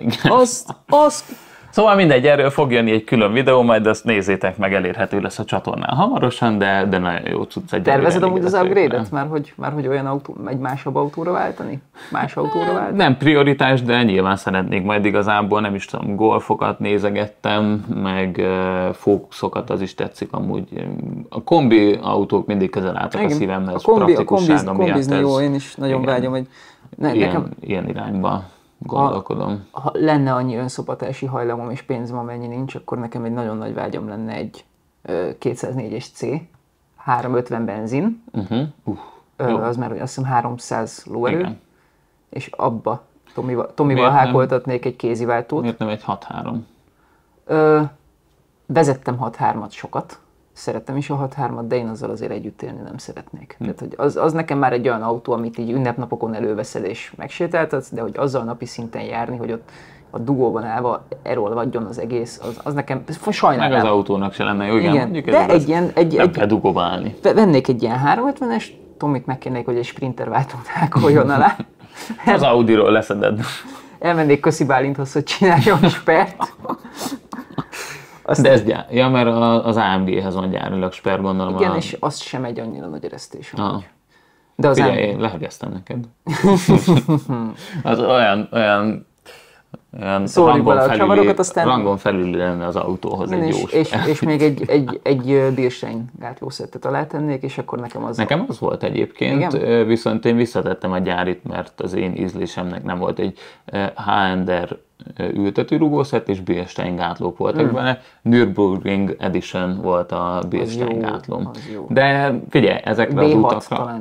Szóval mindegy, erről fog jönni egy külön videó, majd azt nézzétek meg, elérhető lesz a csatornán hamarosan, de nagyon jó cucc egy. Tervezed amúgy az upgrade-et? Már hogy olyan autó, egy másabb autóra váltani? Nem prioritás, de nyilván szeretnék majd igazából, nem is tudom, Golfokat nézegettem, meg Focuszokat, az is tetszik amúgy. A kombi autók mindig közel álltak a szívemhez, praktikussága miatt. Kombizni jó, én is nagyon vágyom, hogy ilyen irányba gondolkodom. Ha lenne annyi önszopatási hajlamom és pénzem, amennyi nincs, akkor nekem egy nagyon nagy vágyam lenne egy 204-es C, 350 benzin, az már azt hiszem 300 lóerő, és abba Tomival hákoltatnék egy kéziváltót. Miért nem egy 6.3? Vezettem 6.3-at sokat, szerettem is a 6.3-at, de én azzal azért együtt élni nem szeretnék. Tehát, hogy az nekem már egy olyan autó, amit így ünnepnapokon előveszed és megsétáltatsz, de hogy azzal napi szinten járni, hogy ott a dugóban állva elolvadjon az egész, az nekem sajnálom. Meg az autónak se lenne jó, igen. De egy kell dugóba állni. Vennék egy ilyen 350-es, Tomit megkérnék, hogy egy sprinter váltót hákoljon alá. Az Audiról leszeded. Elmennék Köszi Bálinthoz, hogy csináljon spert. De ez mert az AMG-hez van gyárilag sper, gondolom. Igen, és azt sem egy annyira nagy eresztés. De az figyelj, én lehegeztem neked. Az olyan rangon felüli lenne az autóhoz egy jó és még egy Bilstein gátlószettet alátennék, és akkor nekem az... Nekem az volt egyébként, igen? Viszont én visszatettem a gyárit, mert az én ízlésemnek nem volt egy H&R ültetőrugószett, és Bilstein gátlók voltak benne. Nürburgring Edition volt a Bilstein gátlóm. De figyelj, ezekre az utakra...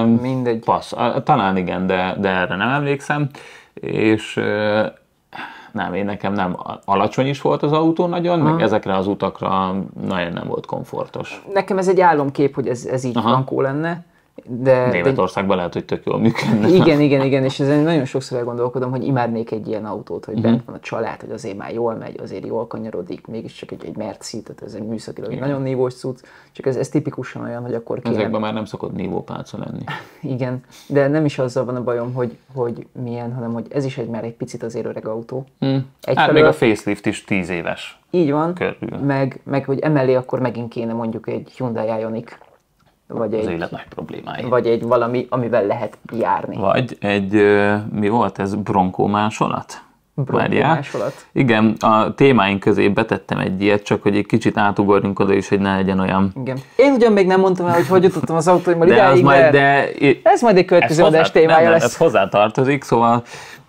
Mindegy. Talán igen, de erre nem emlékszem. És nem, én nekem nem. Alacsony is volt az autó nagyon, meg ezekre az utakra nagyon nem volt komfortos. Nekem ez egy álomkép, hogy ez így frankó lenne. De Németországban lehet, hogy tök jól működne. Igen, és ezen nagyon sokszor elgondolkodom, hogy imádnék egy ilyen autót, hogy bent van a család, hogy azért már jól megy, azért jól kanyarodik, mégiscsak egy Merci, tehát ez egy műszakilag nagyon nívós cucc, csak ez tipikusan olyan, hogy akkor kéne... Ezekben már nem szokott nívópálca lenni. Igen, de nem is azzal van a bajom, hogy milyen, hanem hogy ez is már egy picit azért öreg autó. Hát még a facelift is 10 éves. Így van, körül. meg hogy emellé akkor megint kéne mondjuk egy Hyundai Ioniq, vagy az élet nagy problémái. Vagy egy valami, amivel lehet járni. Vagy egy, mi volt ez, Bronco másolat? Bronco másolat? Igen, a témáink közé betettem egy ilyet, csak hogy egy kicsit átugorjunk oda is, hogy ne legyen olyan... Igen. Én ugyan még nem mondtam el, hogy jutottam az autóimmal idáig, ez majd egy következő adás témája lesz. Ez hozzátartozik, szóval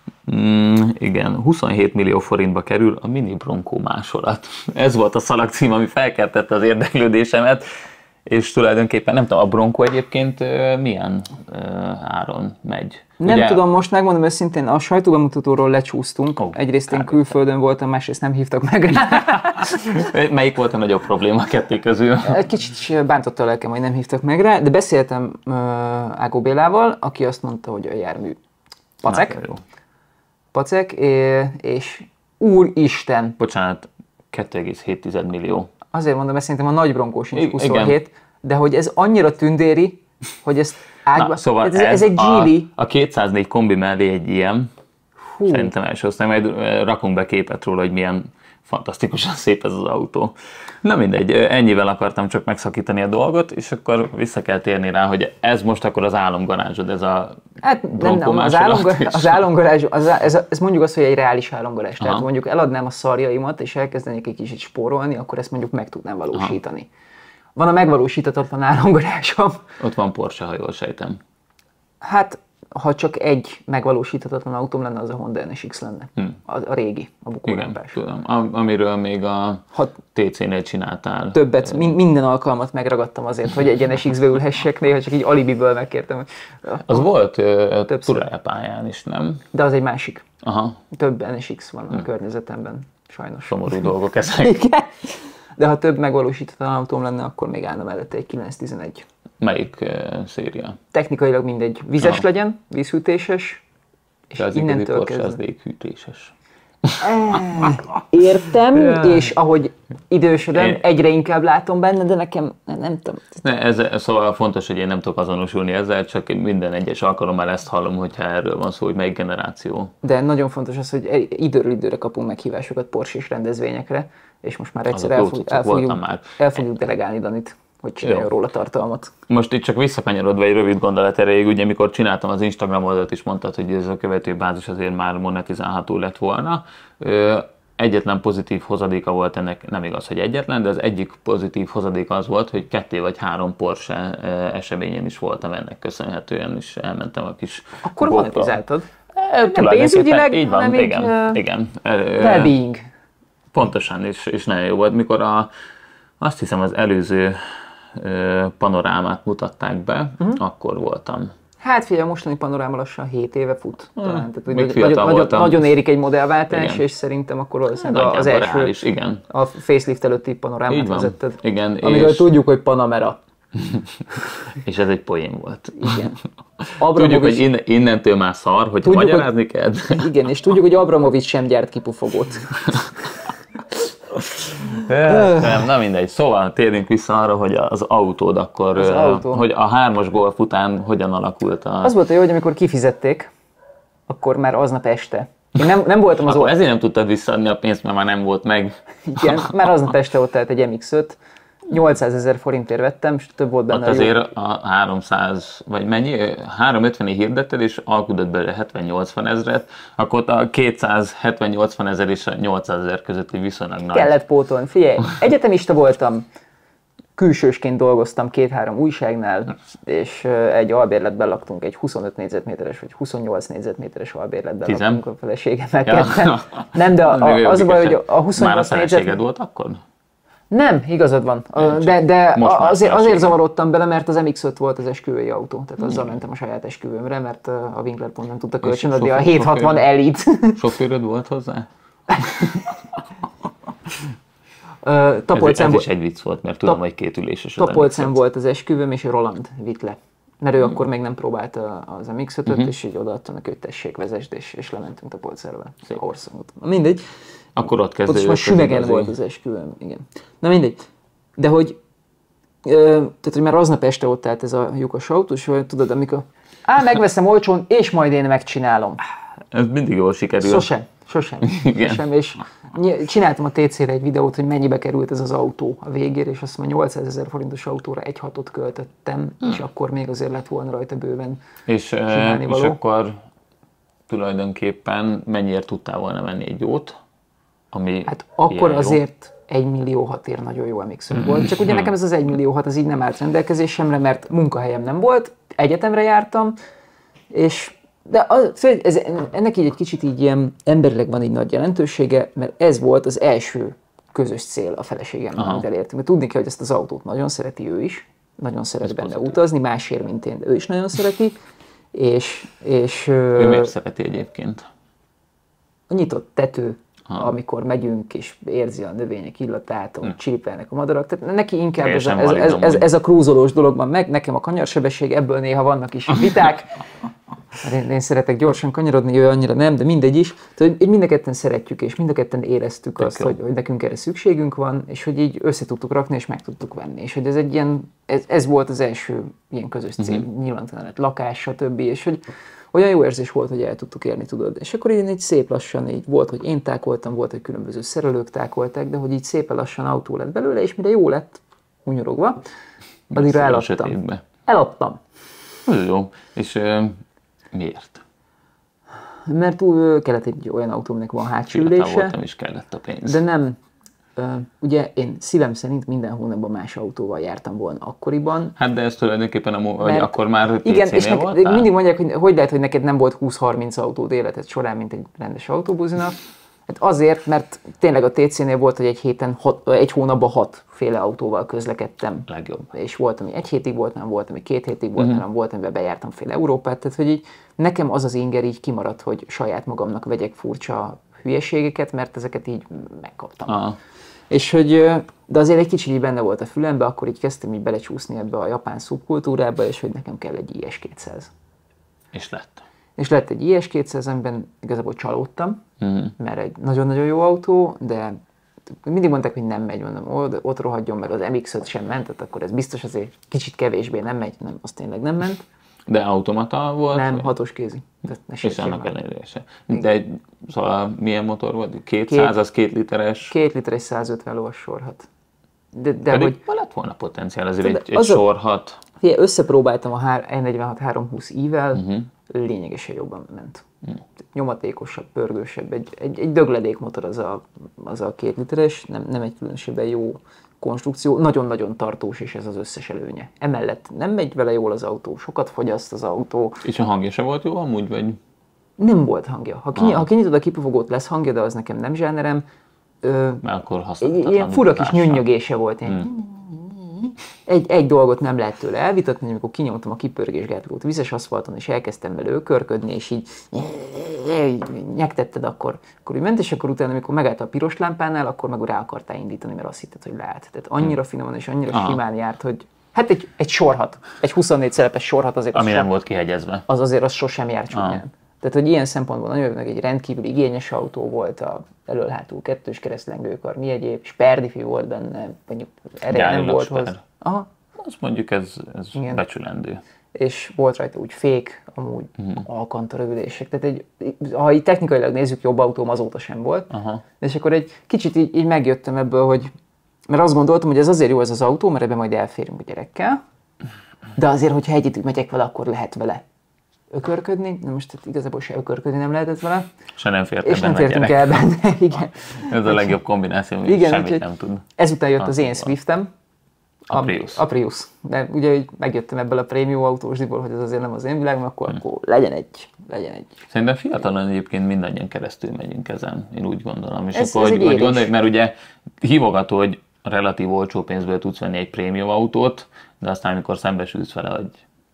igen, 27 millió forintba kerül a Mini Bronco másolat. Ez volt a szalagcím, ami felkeltette az érdeklődésemet. És tulajdonképpen nem tudom, a Bronco egyébként milyen áron megy? Nem tudom, most megmondom őszintén, a sajtóbemutatóról lecsúsztunk. Egyrészt én külföldön voltam, másrészt nem hívtak meg rá. Melyik volt a nagyobb probléma a kettő közül? Egy kicsit bántott a lelkem, hogy nem hívtak meg rá, de beszéltem Ágó Bélával, aki azt mondta, hogy a jármű pacek. Pacek, és úristen! Bocsánat, 2,7 millió. Azért mondom, mert szerintem a nagy Broncó sincs 27, igen. De hogy ez annyira tündéri, hogy ezt ágyba... Szóval ez egy Geely. A 204 kombi mellé egy ilyen, szerintem első osztály, majd rakunk be képet róla, hogy milyen fantasztikusan szép ez az autó. Na mindegy, ennyivel akartam csak megszakítani a dolgot, és akkor vissza kell térni rá, hogy ez most akkor az álomgarázsod, ez a Bronco másolat. Az álomgarázs, ez mondjuk azt, hogy egy reális álomgarázs. Tehát mondjuk eladnám a szarjaimat, és elkezdenék egy kicsit spórolni, akkor ezt mondjuk meg tudnám valósítani. Van a megvalósítatatlan álomgarázsom. Ott van Porsche, ha jól sejtem. Hát, ha csak egy megvalósíthatatlan autóm lenne, az a Honda NSX lenne. A régi, a bukólámpás. Igen, tudom. Amiről még a TC-nél csináltál. Többet, minden alkalmat megragadtam azért, hogy egy NSX-be ülhessek, néha csak így alibiből megkértem. Az volt pályán is, nem? De az egy másik. Aha. Több NSX van a környezetemben, sajnos. Szomorú dolgok ezek. De ha több megvalósíthatatlan autóm lenne, akkor még állna mellette egy 911. Melyik széria? Technikailag mindegy. Vizes legyen, vízhűtéses, és az innentől kezdve. Az léghűtéses. Értem, és ahogy idősödöm, egyre inkább látom benne, de nekem nem tudom. Szóval fontos, hogy én nem tudok azonosulni ezzel, csak minden egyes alkalommal ezt hallom, hogyha erről van szó, hogy melyik generáció. De nagyon fontos az, hogy időről időre kapunk meghívásokat Porsche-s rendezvényekre, és most már egyszer el fogjuk delegálni Danit, hogy csináljon róla tartalmat. Most itt csak visszakanyarodva egy rövid gondolat erejéig, ugye amikor csináltam az Instagram oldalt is mondtad, hogy ez a követőbázis azért már monetizálható lett volna. Egyetlen pozitív hozadéka volt ennek, nem igaz, hogy egyetlen, de az egyik pozitív hozadéka az volt, hogy 2 vagy 3 Porsche eseményen is voltam ennek köszönhetően, és elmentem a kis Akkor monetizáltad? Nem pénzügyileg, így van, igen. Well-being. Pontosan, és nagyon jó volt, mikor azt hiszem az előző panorámát mutatták be, akkor voltam. Hát figyelj, a mostani panoráma lassan 7 éve fut. Talán. Tehát, nagyon érik egy modellváltás, igen. És szerintem akkor az első, is, igen. A facelift előtti panorámát vezetted. Igen, amiről tudjuk, hogy Panamera. És ez egy poén volt. Igen. Tudjuk, hogy innentől már szar, hogy magyarázni kell. Igen, és tudjuk, hogy Abramovics sem gyárt kipufogót. Nem mindegy. Szóval térjünk vissza arra, hogy az autód akkor, hogy a 3-as Golf után hogyan alakult Az volt a jó, hogy amikor kifizették, akkor már aznap este. Én nem voltam az akkor ezért nem tudtad visszaadni a pénzt, mert már nem volt meg. Igen, már aznap este ott állt egy MX-5. 800 000 forintért vettem, és több volt benne. Ott azért a 300, vagy mennyi? 350-ig hirdetted, és alkudott belőle 70-80 ezret, akkor a 270-80 ezer és a 800 000 közötti viszonylag nagy. Kellett pótolni. Figyelj, egyetemista voltam, külsősként dolgoztam 2-3 újságnál, és egy albérletben laktunk, egy 25 négyzetméteres vagy 28 négyzetméteres albérletben laktunk a feleségemmel ketten. Nem, de az a baj, hogy a 28 Már a feleséged volt akkor? Nem, igazad van. De azért zavarodtam bele, mert az MX-5 volt az esküvői autó. Tehát azzal mentem a saját esküvőmre, mert a Winkler pont nem tudta kölcsönadni a 760 Elite. Sofőröd volt hozzá? Ez is egy vicc volt, mert tudom, hogy két üléses. Tapolcán volt az esküvőm, és Roland vitt le. Mert ő akkor még nem próbálta az MX-5-öt, és így odaadtam neki, hogy tessék, vezesd, és lementünk Tapolcára vele. Országot. Mindegy. Akkor ott kezdődött. Ott most Sümegen volt az esküvőm, igen. Na mindegy. De hogy, tehát, hogy már aznap este ott állt ez a lyukas autós, hogy tudod, amikor megveszem olcsón, és majd én megcsinálom. Ez mindig jól sikerül. Sosem. És csináltam a TC-re egy videót, hogy mennyibe került ez az autó a végére, és azt mondom, 800 000 forintos autóra 1,6-ot költöttem, és akkor még azért lett volna rajta bőven és akkor tulajdonképpen mennyire tudtál volna venni egy jót, ami hát akkor azért 1,6 millió nagyon jó mx volt, csak ugye nekem ez az 1,6 millió az így nem állt rendelkezésemre, mert munkahelyem nem volt, egyetemre jártam, de ennek így egy kicsit így ilyen emberileg van így nagy jelentősége, mert ez volt az első közös cél a feleségemmel, amit elértünk. Mert tudni kell, hogy ezt az autót nagyon szereti ő is, nagyon szeret benne utazni, másért, mint én, de ő is nagyon szereti. Ő miért szereti egyébként? A nyitott tető, amikor megyünk és érzi a növények illatát, hogy csiripelnek a madarak. Tehát neki inkább ez a krúzolós dologban meg, nekem a kanyarsebesség, ebből néha vannak is viták. Én szeretek gyorsan kanyarodni, ő annyira nem, de mindegy is. Tehát mind a ketten szeretjük, és mind a ketten éreztük azt, hogy nekünk erre szükségünk van, és hogy így össze tudtuk rakni, és meg tudtuk venni. És hogy ez egy ilyen, ez volt az első ilyen közös cél, nyilvántalan lett lakás, stb. És hogy olyan jó érzés volt, hogy el tudtuk érni, tudod. És akkor így szép lassan így volt, hogy én tákoltam, volt, hogy különböző szerelők tákolták, de hogy így szépen lassan autó lett belőle, és mire jó lett, hunyorogva, addigra eladtam. Eladtam. Jó. És miért? Mert kellett egy olyan autó, aminek van hátsó ülése. Voltam, is kellett a pénz. De nem. Ugye én szívem szerint minden hónapban más autóval jártam volna akkoriban. Hát de ez tulajdonképpen akkor már igen, és mindig mondják, hogy lehet, hogy neked nem volt 20-30 autód életed során, mint egy rendes autóbuzinak. Hát azért, mert tényleg a TC-nél volt, hogy egy hónapban 6 féle autóval közlekedtem. Legjobb. És volt, ami 1 hétig volt, nem volt, ami 2 hétig volt, nem volt, amiben bejártam fél Európát. Tehát, hogy így nekem az inger így kimaradt, hogy saját magamnak vegyek furcsa hülyeségeket, mert ezeket így megkaptam. Aha. És hogy, de azért egy kicsit így benne volt a fülembe, akkor így kezdtem így belecsúszni ebbe a japán szubkultúrába, és hogy nekem kell egy IS-200. És lett. És lett egy IS-200, amiben igazából csalódtam, mert egy nagyon-nagyon jó autó, de mindig mondták, hogy nem megy, mondom, ott rohadjon meg, az MX-5 sem ment, tehát akkor ez biztos azért kicsit kevésbé nem megy, nem, az tényleg nem ment. De automata volt? Nem, 6-os kézi. És annak ellenére se. De szóval milyen motor volt? 200, az 2 literes? 2 literes 150 lovas sorhat. De pedig hogy lett volna potenciál azért egy sorhat. Összepróbáltam a E46 320 i-vel, lényegesen jobban ment. Nyomatékosabb, pörgősebb, egy dögledékmotor az a 2 literes, nem egy különösebben jó konstrukció, nagyon-nagyon tartós, és ez az összes előnye. Emellett nem megy vele jól az autó, sokat fogyaszt az autó. És a hangja se volt jó amúgy, vagy? Nem volt hangja. Ha kinyitod a kipufogót, lesz hangja, de az nekem nem zsánerem. Mert akkor használhatatlan. Ilyen fura kis nyünnyögése volt. Egy dolgot nem lehet tőle elvitatni, hogy amikor kinyomtam a kipörgésgátlót vizes aszfalton, és elkezdtem vele ökörködni, és így nyektetted, akkor úgy ment, és akkor utána, amikor megállt a piros lámpánál, akkor meg rá akartál indítani, mert azt hitted, hogy leállt. Tehát annyira finoman és annyira simán járt, hogy hát egy sorhat, egy 24 szerepes sorhat azért. Ami nem volt kihegyezve. Az azért az sosem jár csúnyán. Tehát, hogy ilyen szempontból nagyon meg egy rendkívül igényes autó volt, a elől-hátul 2-s keresztlengőkar, mi egyéb, sperdifi volt benne, mondjuk erre nem volt hozzá. Aha. Azt mondjuk ez becsülendő. És volt rajta úgy fék, amúgy alkantarövülések. Tehát ha így technikailag nézzük, jobb autóm azóta sem volt. Aha. És akkor egy kicsit így megjöttem ebből, hogy mert azt gondoltam, hogy ez azért jó ez az autó, mert ebben majd elférünk a gyerekkel, de azért, hogyha egyedül megyek vele, akkor lehet vele ökörködni, de most igazából se ökörködni nem lehetett vele. Se nem fértem és nem fértünk el benne, igen. Ez a legjobb kombináció, hogy semmit nem tud. Ezután jött az én Swiftem, a Prius. De ugye hogy megjöttem ebből a prémium autósdiból, hogy ez azért nem az én világom, akkor legyen egy. Szerintem fiatalon egyébként mindannyian keresztül megyünk ezen, én úgy gondolom. És akkor hogy gondoljuk, mert ugye hívogató, hogy relatív olcsó pénzből tudsz venni egy prémium autót, de aztán amikor szembesülsz vele, hogy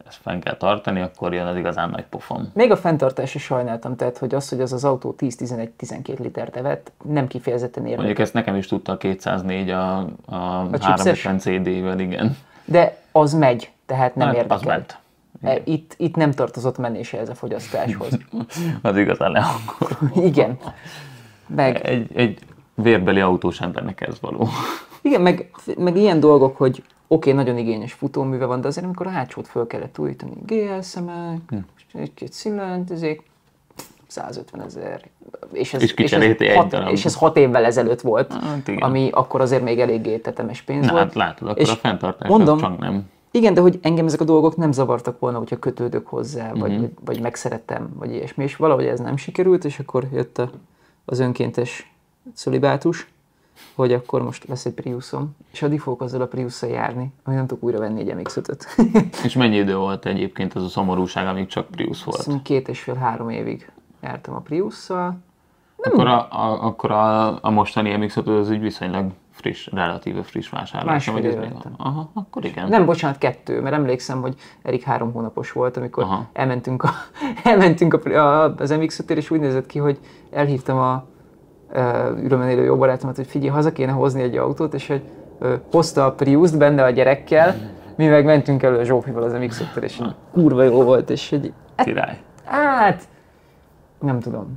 ezt fenn kell tartani, akkor jön az igazán nagy pofon. Még a fenntartásra sajnáltam, tehát hogy az autó 10-11-12 litert evett, nem kifejezetten érdekel. Mondjuk ezt nekem is tudta a 204 a 350 CD-vel, igen. De az megy, tehát nem érdekel. Az ment. Itt nem tartozott mennése ez a fogyasztáshoz. Az igazán lehangol. Igen. Meg... Egy vérbeli autós embernek ez való. Igen, meg ilyen dolgok, hogy oké, nagyon igényes futóműve van, de azért amikor a hátsót föl kellett újítani, GL-szemek, egy-két szillantizék, 150 000. És ez 6 évvel ezelőtt volt, hát ami akkor azért még eléggé tetemes pénz volt. Hát látod, akkor a fenntartás csak nem. Igen, de hogy engem ezek a dolgok nem zavartak volna, hogyha kötődök hozzá, vagy megszerettem, vagy ilyesmi, és valahogy ez nem sikerült, és akkor jött az önkéntes szolibátus, hogy akkor most lesz egy Priusom, és addig fogok azzal a Priusszal járni, hogy nem tudok újra venni egy MX-5-öt. És mennyi idő volt egyébként az a szomorúság, amíg csak Prius volt? 2,5-3 évig jártam a Priusszal. Akkor a mostani MX-5 az úgy viszonylag friss, relatíve friss vásárlás. Aha, akkor igen. Nem, bocsánat, 2, mert emlékszem, hogy Erik 3 hónapos volt, amikor elmentünk az MX-5-ért, és úgy nézett ki, hogy elhívtam a ürömön élő jó barátomat, hogy figyelj, haza kéne hozni egy autót, és hogy hozta a Priust benne a gyerekkel, mi meg mentünk elő a Zsófival az MX-5-tel, és kurva jó volt, és hogy... Király. Hát, nem tudom.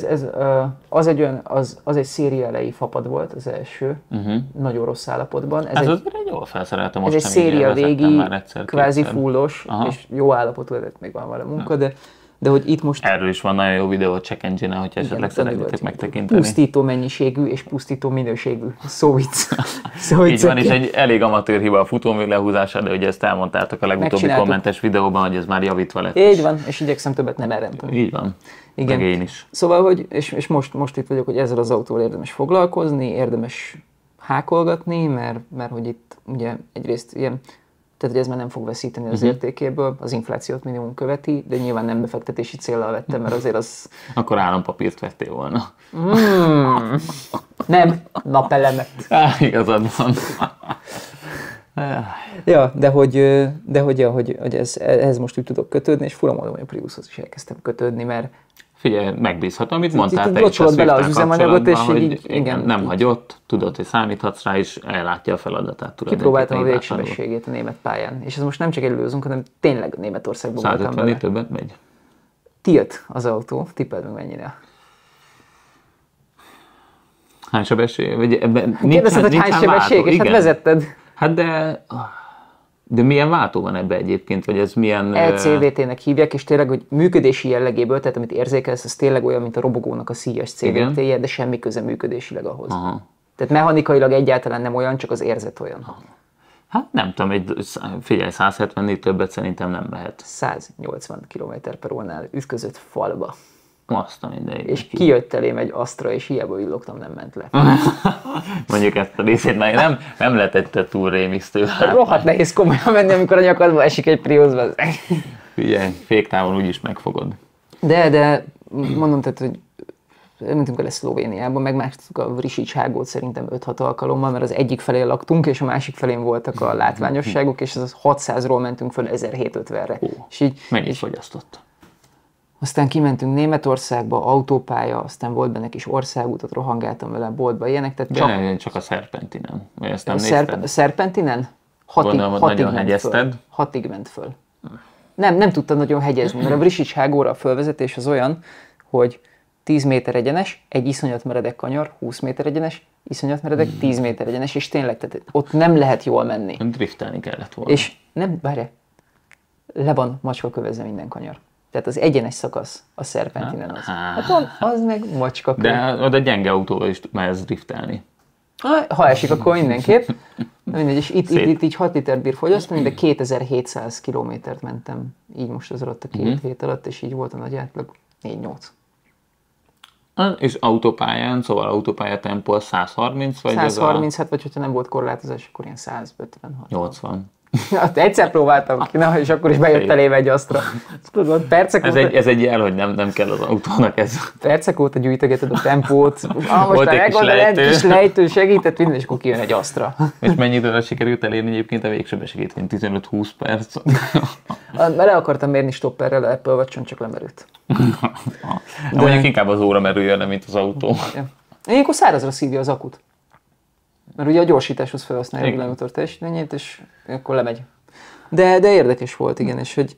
Az egy széria elejé fapad volt, az első, nagyon rossz állapotban. Ez azért egy jól felszereltem most. Ez egy széria végi, kvázi fullos, és jó állapotú, még van vele munka, de hogy itt most... Erről is van nagyon jó videó a Check Engine-en, hogyha esetleg szeretnétek megtekinteni. Pusztító mennyiségű és pusztító minőségű. Szó vicc. Így van, és egy elég amatőr hiba a futómű lehúzása, de ugye ezt elmondtátok a legutóbbi kommentes videóban, hogy ez már javítva lett. Így van, és igyekszem többet nem elrenteni. Így van. Igen. Meg én is. Szóval, hogy, és most itt vagyok, hogy ezzel az autóval érdemes foglalkozni, érdemes hákolgatni, mert hogy itt ugye egyrészt ilyen, tehát hogy ez már nem fog veszíteni az értékéből, az inflációt minimum követi, de nyilván nem befektetési céllal vettem, mert azért az... Akkor állampapírt vettél volna. Nem, napelemet. Igazad van. Ja, de hogy ehhez most úgy tudok kötődni, és fura módon, hogy a Priushoz is elkezdtem kötődni, mert... Figyelj, megbízható, amit mondtál te is bele az üzemanyagot, és hogy igen, nem hagyott, tudod, hogy számíthatsz rá, és ellátja a feladatát. Kipróbáltam a végsebességét a német pályán, és ez most nem csak előzünk, hanem tényleg Németországban voltam vele. 150-nél többet megy? Tilt az autó, tippeld meg mennyire. Hány sebesség? Kérdezted, hogy hány sebesség, és hát vezetted. Hát de milyen váltó van ebbe egyébként, vagy ez milyen... LCVT-nek hívják, és tényleg, hogy működési jellegéből, tehát amit érzékelsz, az tényleg olyan, mint a robogónak a szíjas CVT-je, de semmi köze működésileg ahhoz. Aha. Tehát mechanikailag egyáltalán nem olyan, csak az érzet olyan. Aha. Hát nem tudom, figyelj, 170-nél többet szerintem nem mehet. 180 km/h-nál ütközött falba. Azt a mindenit. És kijött elém egy Astra, és hiába villogtam, nem ment le. Mondjuk ezt a részét nem lehetett túl rémisztő. Rohadt nehéz komolyan menni, amikor a nyakadba esik egy Priusba. Figyelj, féktávon úgyis megfogod. De mondom, tehát, hogy mentünk vele Szlovéniába, megmásztuk a Vrisics-hágót szerintem 5-6 alkalommal, mert az egyik felén laktunk, és a másik felén voltak a látványosságok, és az 600-ról mentünk föl 1750-re. Mennyit fogyasztott? Aztán kimentünk Németországba, autópálya, aztán volt benne kis országútot, rohangáltam vele boltba, ilyenek. Tehát csak a Serpentinen. Vagy ezt nem nézted? Serpentinen? Hatig ment föl. Nem tudtam nagyon hegyezni, mert a Vrisics-hágóra a fölvezetés az olyan, hogy 10 méter egyenes, egy iszonyat meredek kanyar, 20 méter egyenes, iszonyat meredek, 10 méter egyenes, és tényleg, tehát ott nem lehet jól menni. Driftelni kellett volna. És nem, várj, le van macska kövezve minden kanyar. Tehát az egyenes szakasz a Serpentinen az. Hát az meg macska köv. De oda gyenge autóval is mehetsz driftelni. Ha esik, akkor mindenképp. Mindegy, és itt így 6 liter bír fogyasztani, de 2700 kilométert mentem így most az alatt a 2 hét alatt, és így volt a nagy átlag 4-8. És autópályán, szóval autópálya tempó 130 vagy 130, hát vagy hogyha nem volt korlátozás, akkor ilyen 150. 80. Hát egyszer próbáltam ki, na, és akkor is bejött elébe egy Astra. Tudod, percek óta... Ez egy jel, hogy nem kell az autónak ez. Percek óta gyűjtögeted a tempót. Most a kis lejtő segített minden, és akkor kijön egy Astra. És mennyit időre sikerült elérni egyébként a végsebességét? 15-20 perc? Le akartam mérni stopperrel, Apple Watch-on, csak lemerült. De mondjuk inkább az óra merüljön le, mint az autó. Ja. Ilyenkor szárazra szívja az akut. Mert ugye a gyorsításhoz felhasználja a villanymotor teljesítményét, és akkor lemegy. De érdekes volt, igen, és hogy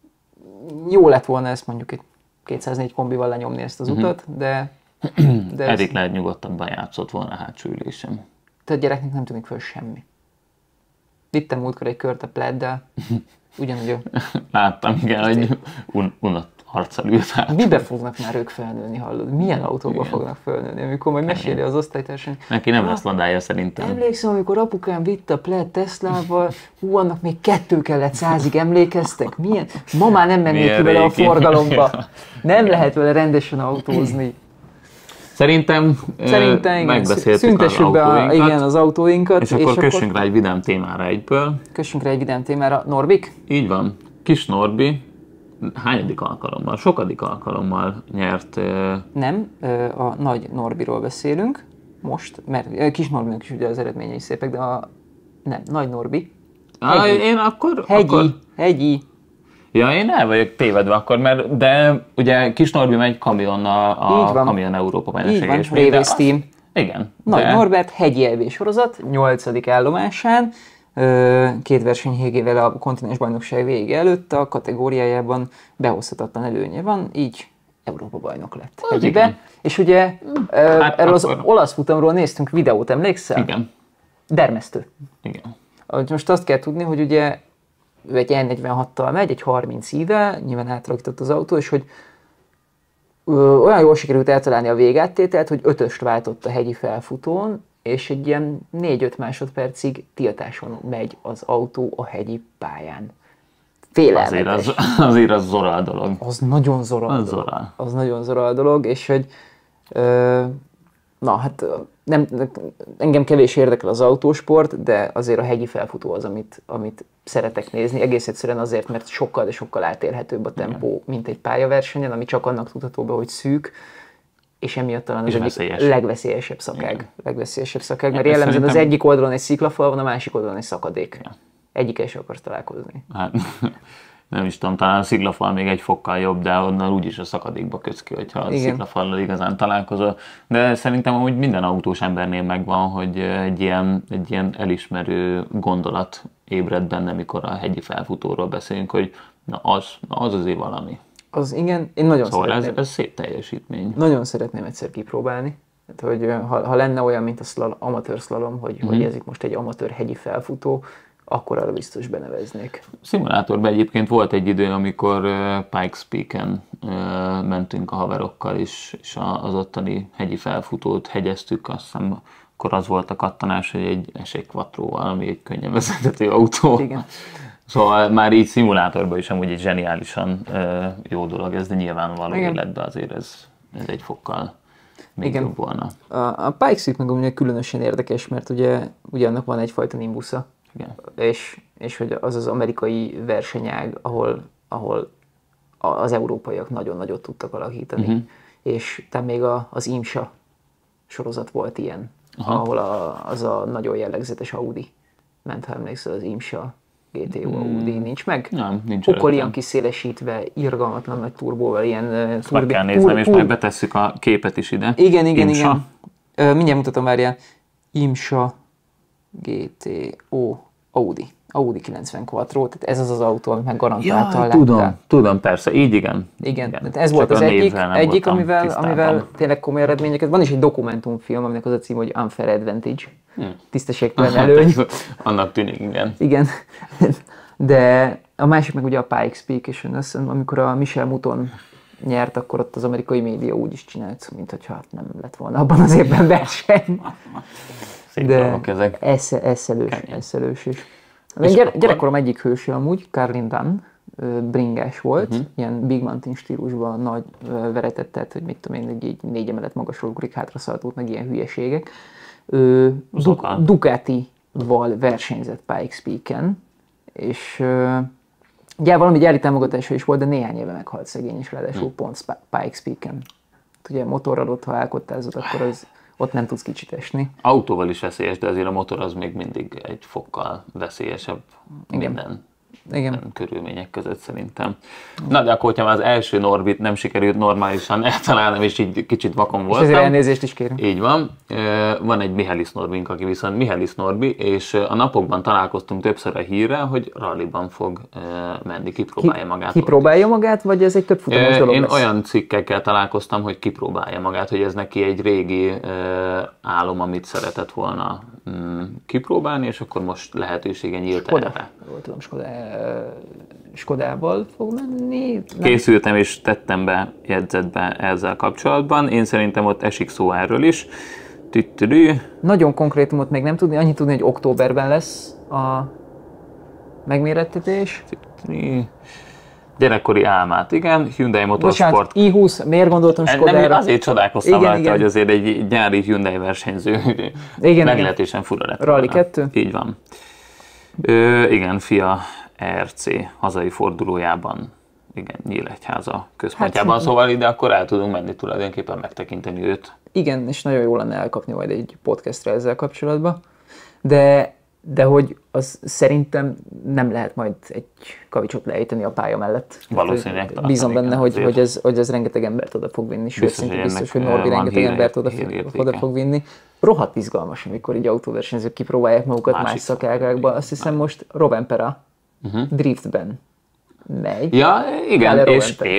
jó lett volna ezt mondjuk egy 204 kombival lenyomni ezt az utat, de Eddig lehet nyugodtabban játszott volna a hátsó ülésem. Tehát gyereknek nem tűnik föl semmi. Vittem múltkor egy kört a Plaid-del, ugyanúgy. Láttam, igen, hogy unott arccal ült át. Mibe fognak már ők felnőni, hallod? Milyen autóba fognak felnőni, amikor majd meséli az osztálytársán? Neki nem lesz ladája szerintem. Emlékszem, amikor apukám vitte a Plaid Teslával, annak még 2 kellett 100-ig, emlékeztek? Milyen? Ma már nem mennék ki vele a forgalomba. Nem lehet vele rendesen autózni. Szerintem megbeszéltük az autóinkat. Igen, az autóinkat. És akkor kössünk rá egy vidám témára egyből. Kössünk rá egy vidám témára. Norbik? Így van. Kis Norbi hányadik alkalommal, sokadik alkalommal nyert? Nem, a nagy Norbiról beszélünk most, mert Kis Norbinak is ugye az eredményei szépek, de nem, nagy Norbi. Én akkor... Hegyi. Ja, én el vagyok tévedve akkor, de ugye Kis Norbi megy kamionnal a Kamion Európa bajnokság. Így van, Révész Team. Igen. Nagy Norbert, hegyi EB sorozat, 8. állomásán, 2 versenyhégével a kontinens bajnokság vége előtt a kategóriájában behozhatatlan előnye van, így Európa bajnok lett hegyibe. És ugye erről az olasz futamról néztünk videót, emlékszel? Igen. Dermesztő. Igen. Most azt kell tudni, hogy ugye ő egy N46-tal megy, egy 30 ível, nyilván átalakított az autó, és hogy olyan jól sikerült eltalálni a végáttételt, hogy 5-öst váltott a hegyi felfutón, és egy ilyen 4-5 másodpercig tiltáson megy az autó a hegyi pályán. Félelmetes. Azért az zorál dolog. Az nagyon zorál dolog. Az nagyon zorál dolog, és hogy engem kevés érdekel az autósport, de azért a hegyi felfutó az, amit szeretek nézni. Egész egyszerűen azért, mert sokkal, de sokkal átélhetőbb a tempó, mint egy pályaversenyen, ami csak annak tudható be, hogy szűk, és emiatt talán az egyik legveszélyesebb szakág. Mert jellemzően az egyik oldalon egy sziklafal van, a másik oldalon egy szakadék. Egyikkel sem akarsz találkozni. Hát, nem is tudom, talán a sziklafal még egy fokkal jobb, de onnan úgyis a szakadékba kötsz ki, hogyha a sziklafallal igazán találkozol. De szerintem amúgy minden autós embernél megvan, hogy egy ilyen elismerő gondolat ébred benne, mikor a hegyi felfutóról beszélünk, hogy az azért valami. Az igen, én nagyon szeretném. Ez szép teljesítmény. Nagyon szeretném egyszer kipróbálni. Tehát, hogy ha lenne olyan, mint a amatőr szlalom, hogy ez itt most egy amatőr hegyi felfutó, akkor arra biztos beneveznék. Szimulátorban egyébként volt egy idő, amikor Pikes Peak-en mentünk a haverokkal is, és az ottani hegyi felfutót hegyeztük, azt hiszem, akkor az volt a kattanás, hogy egy esékvatróval, ami egy könnyen vezethető autó. Igen. Szóval már így szimulátorban is amúgy egy zseniálisan jó dolog ez, de nyilvánvaló életben azért ez egy fokkal még jobb volna. A Pikes Peak meg ugye különösen érdekes, mert ugye annak van egyfajta nimbusza. Igen. És hogy az az amerikai versenyág, ahol az európaiak nagyon nagyot tudtak alakítani. És tehát még az IMSA sorozat volt ilyen, ahol az a nagyon jellegzetes Audi ment, ha emlékszel, az IMSA GTO Audi nincs meg. Nem, nincs. Akkor ilyen kiszélesítve, irgalmatlan nagy turbóval, ilyen... Meg kell néznem, és majd betesszük a képet is ide. Igen. Mindjárt mutatom, várjál. IMSA GTO Audi 90 Quattro, tehát ez az autó, amit meg garantáltan láttál. Tudom, persze, így igen. Igen, ez volt az egyik amivel tényleg komoly eredményeket. Van is egy dokumentumfilm, aminek az a cím, hogy Unfair Advantage. Tisztességtelen előny. Annak tűnik, igen. Igen. De a másik meg ugye a Pikes Peak, és amikor a Michel Mouton nyert, akkor ott az amerikai média úgy is csinált, mintha nem lett volna abban az évben verseny. De eszelős is. Gyerekkorom egyik hőse amúgy, Carlin Dunn, bringás volt, ilyen Big Mountain stílusban nagy veretett, tehát hogy mit tudom én, egy 4 emelet magasról ugrik hátraszaltót, meg ilyen hülyeségek. Ducati-val versenyzett Pikes Peak-en, és ugye valami gyári támogatása is volt, de néhány éve meghalt szegény is, ráadásul pont Pikes Peak-en. Ugye motorral ott, ha álkodtázott, akkor ott nem tudsz kicsit esni. Autóval is veszélyes, de azért a motor az még mindig egy fokkal veszélyesebb minden körülmények között szerintem. Na, de akkor, hogyha már az első Norbit nem sikerült normálisan eltalálnom, és így kicsit vakon voltam. És ezért elnézést is kérem. Így van. Van egy Michaelis Norbink, aki viszont Michaelis Norbi, és a napokban találkoztunk többször a hírrel, hogy rallyban fog menni, kipróbálja magát. Kipróbálja magát, vagy ez egy több futamos dolog Én lesz? olyan cikkekkel találkoztam, hogy kipróbálja magát, hogy ez neki egy régi álom, amit szeretett volna kipróbálni, és akkor most lehetősége nyílt erre. Tudom, Skodával fog menni? Nem. Készültem és tettem be jegyzetbe ezzel kapcsolatban. Én szerintem ott esik szó erről is. Nagyon konkrétumot még nem tudni, annyit tudni, hogy októberben lesz a megmérettetés. Gyerekkori álmát, igen, Hyundai Motorsport. i20, miért gondoltam Skodára? Azért csodálkoztam rajta, hogy azért egy nyári Hyundai versenyző meglehetősen fura lett. Rally 2? Így van. Igen, FIA ERC hazai fordulójában, igen, Nyíregyháza központjában, szóval ide akkor el tudunk menni tulajdonképpen megtekinteni őt. Igen, és nagyon jó lenne elkapni majd egy podcastra ezzel kapcsolatban, de hogy az szerintem nem lehet majd egy kavicsot leejteni a pálya mellett. Valószínűleg. Bízom benne, hogy ez rengeteg embert oda fog vinni, sőt, szinte biztos, hogy Norbi rengeteg embert oda fog vinni. Rohadt izgalmas, amikor így autóversenyzők kipróbálják magukat más szakágákban. Azt hiszem most Rovanpera driftben megy. Ja, igen,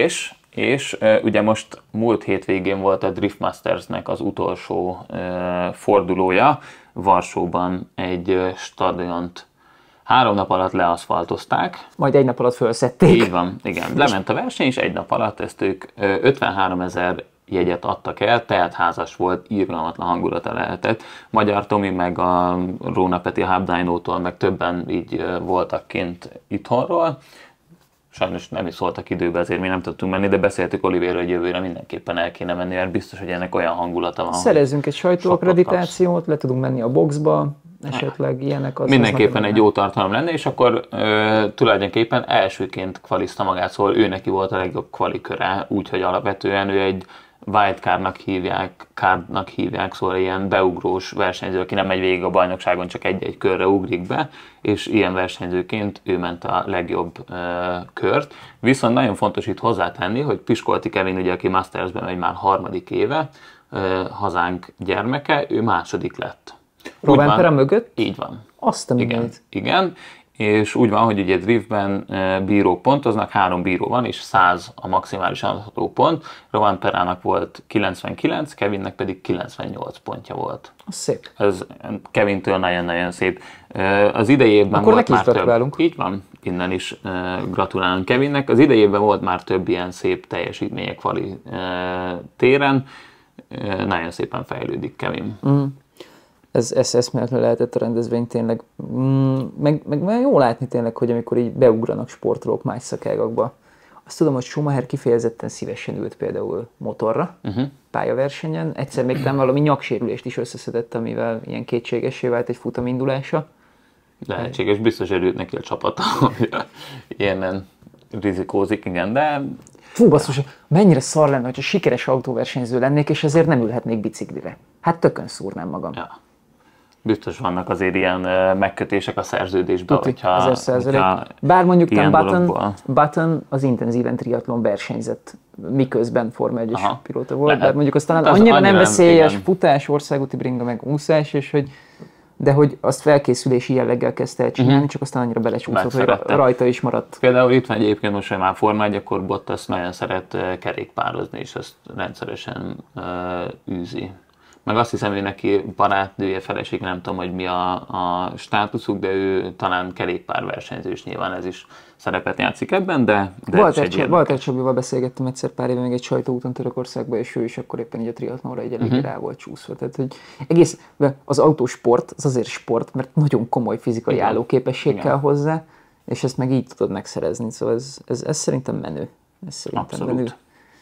és ugye most múlt hétvégén volt a Drift Mastersnek az utolsó fordulója. Varsóban egy stadiont 3 nap alatt leaszfaltozták. Majd 1 nap alatt felszették. Így van, igen. Lement a verseny, és 1 nap alatt ezt ők 53 000 jegyet adtak el, tehát házas volt, irgalmatlan hangulata lehetett. Magyar Tomi, meg a Róna Peti Hubdino-tól, meg többen így voltak kint itthonról. Sajnos nem is szóltak időbe, ezért mi nem tudtunk menni, de beszéltük Olivérről, hogy jövőre mindenképpen el kéne menni, mert biztos, hogy ennek olyan hangulata van. Szerezzünk egy sajtóakkreditációt, le tudunk menni a boxba, esetleg ilyenek. Mindenképpen egy jó tartalom lenne, és akkor tulajdonképpen elsőként kvalizta magát, szóval ő neki volt a legjobb kvaliköre, úgyhogy alapvetően ő egy wildcardnak hívják, szóval ilyen beugrós versenyző, aki nem megy végig a bajnokságon, csak egy-egy körre ugrik be, és ilyen versenyzőként ő ment a legjobb kört. Viszont nagyon fontos itt hozzátenni, hogy Piskolti Kevin, ugye, aki Mastersben megy már 3. éve, hazánk gyermeke, ő 2. lett. Rovanpera mögött? Így van. Azt a mindenit. Igen. És úgy van, hogy ugye driftben bírók pontoznak, 3 bíró van, és 100 a maximálisan adható pont. Rovanperának volt 99, Kevinnek pedig 98 pontja volt. Az szép. Ez Kevintől nagyon-nagyon szép. Az idei évben akkor volt már több. Így van, innen is gratulálunk Kevinnek. Az idei évben volt már több ilyen szép teljesítmények kvali téren. Nagyon szépen fejlődik Kevin. Ez eszméletlen lehetett a rendezvény tényleg. Meg jó látni tényleg, hogy amikor így beugranak sportolók más szakágakba. Azt tudom, hogy Schumacher kifejezetten szívesen ült például motorra, pályaversenyen. Egyszer még talán valami nyaksérülést is összeszedett, amivel ilyen kétségessé vált egy futam indulása. Lehetséges, biztos örült neki a csapata, hogy ilyenen rizikózik, igen, de... Fú, basszus, mennyire szar lenne, hogyha sikeres autóversenyző lennék, és ezért nem ülhetnék biciklire. Hát tökön szúrnám magam. Ja. Biztos vannak azért ilyen megkötések a szerződésben, hogyha bár mondjuk Button az intenzíven triatlon versenyzett, miközben Forma 1-es pilóta volt, bár mondjuk aztán annyira nem veszélyes futás, országúti bringa, meg úszás, és de hogy azt felkészülési jelleggel kezdte el csinálni, csak aztán annyira belecsúszott, hogy rajta is maradt. Például itt van egyébként most, hogy már Forma 1, akkor Bottas nagyon szeret kerékpározni, és ezt rendszeresen űzi. Meg azt hiszem, hogy neki barátnője, feleség, nem tudom, hogy mi a státuszuk, de ő talán kerékpárversenyző is, nyilván ez is szerepet játszik ebben, de Walter Csabival beszélgettem egyszer pár éve még egy sajtóúton Törökországban, és ő is akkor éppen így a triatlonra egy rá volt csúszva. Tehát, hogy egész az autósport, az azért sport, mert nagyon komoly fizikai állóképesség kell hozzá, és ezt meg így tudod megszerezni, szóval ez szerintem menő. Ez szerintem abszolút. Menő.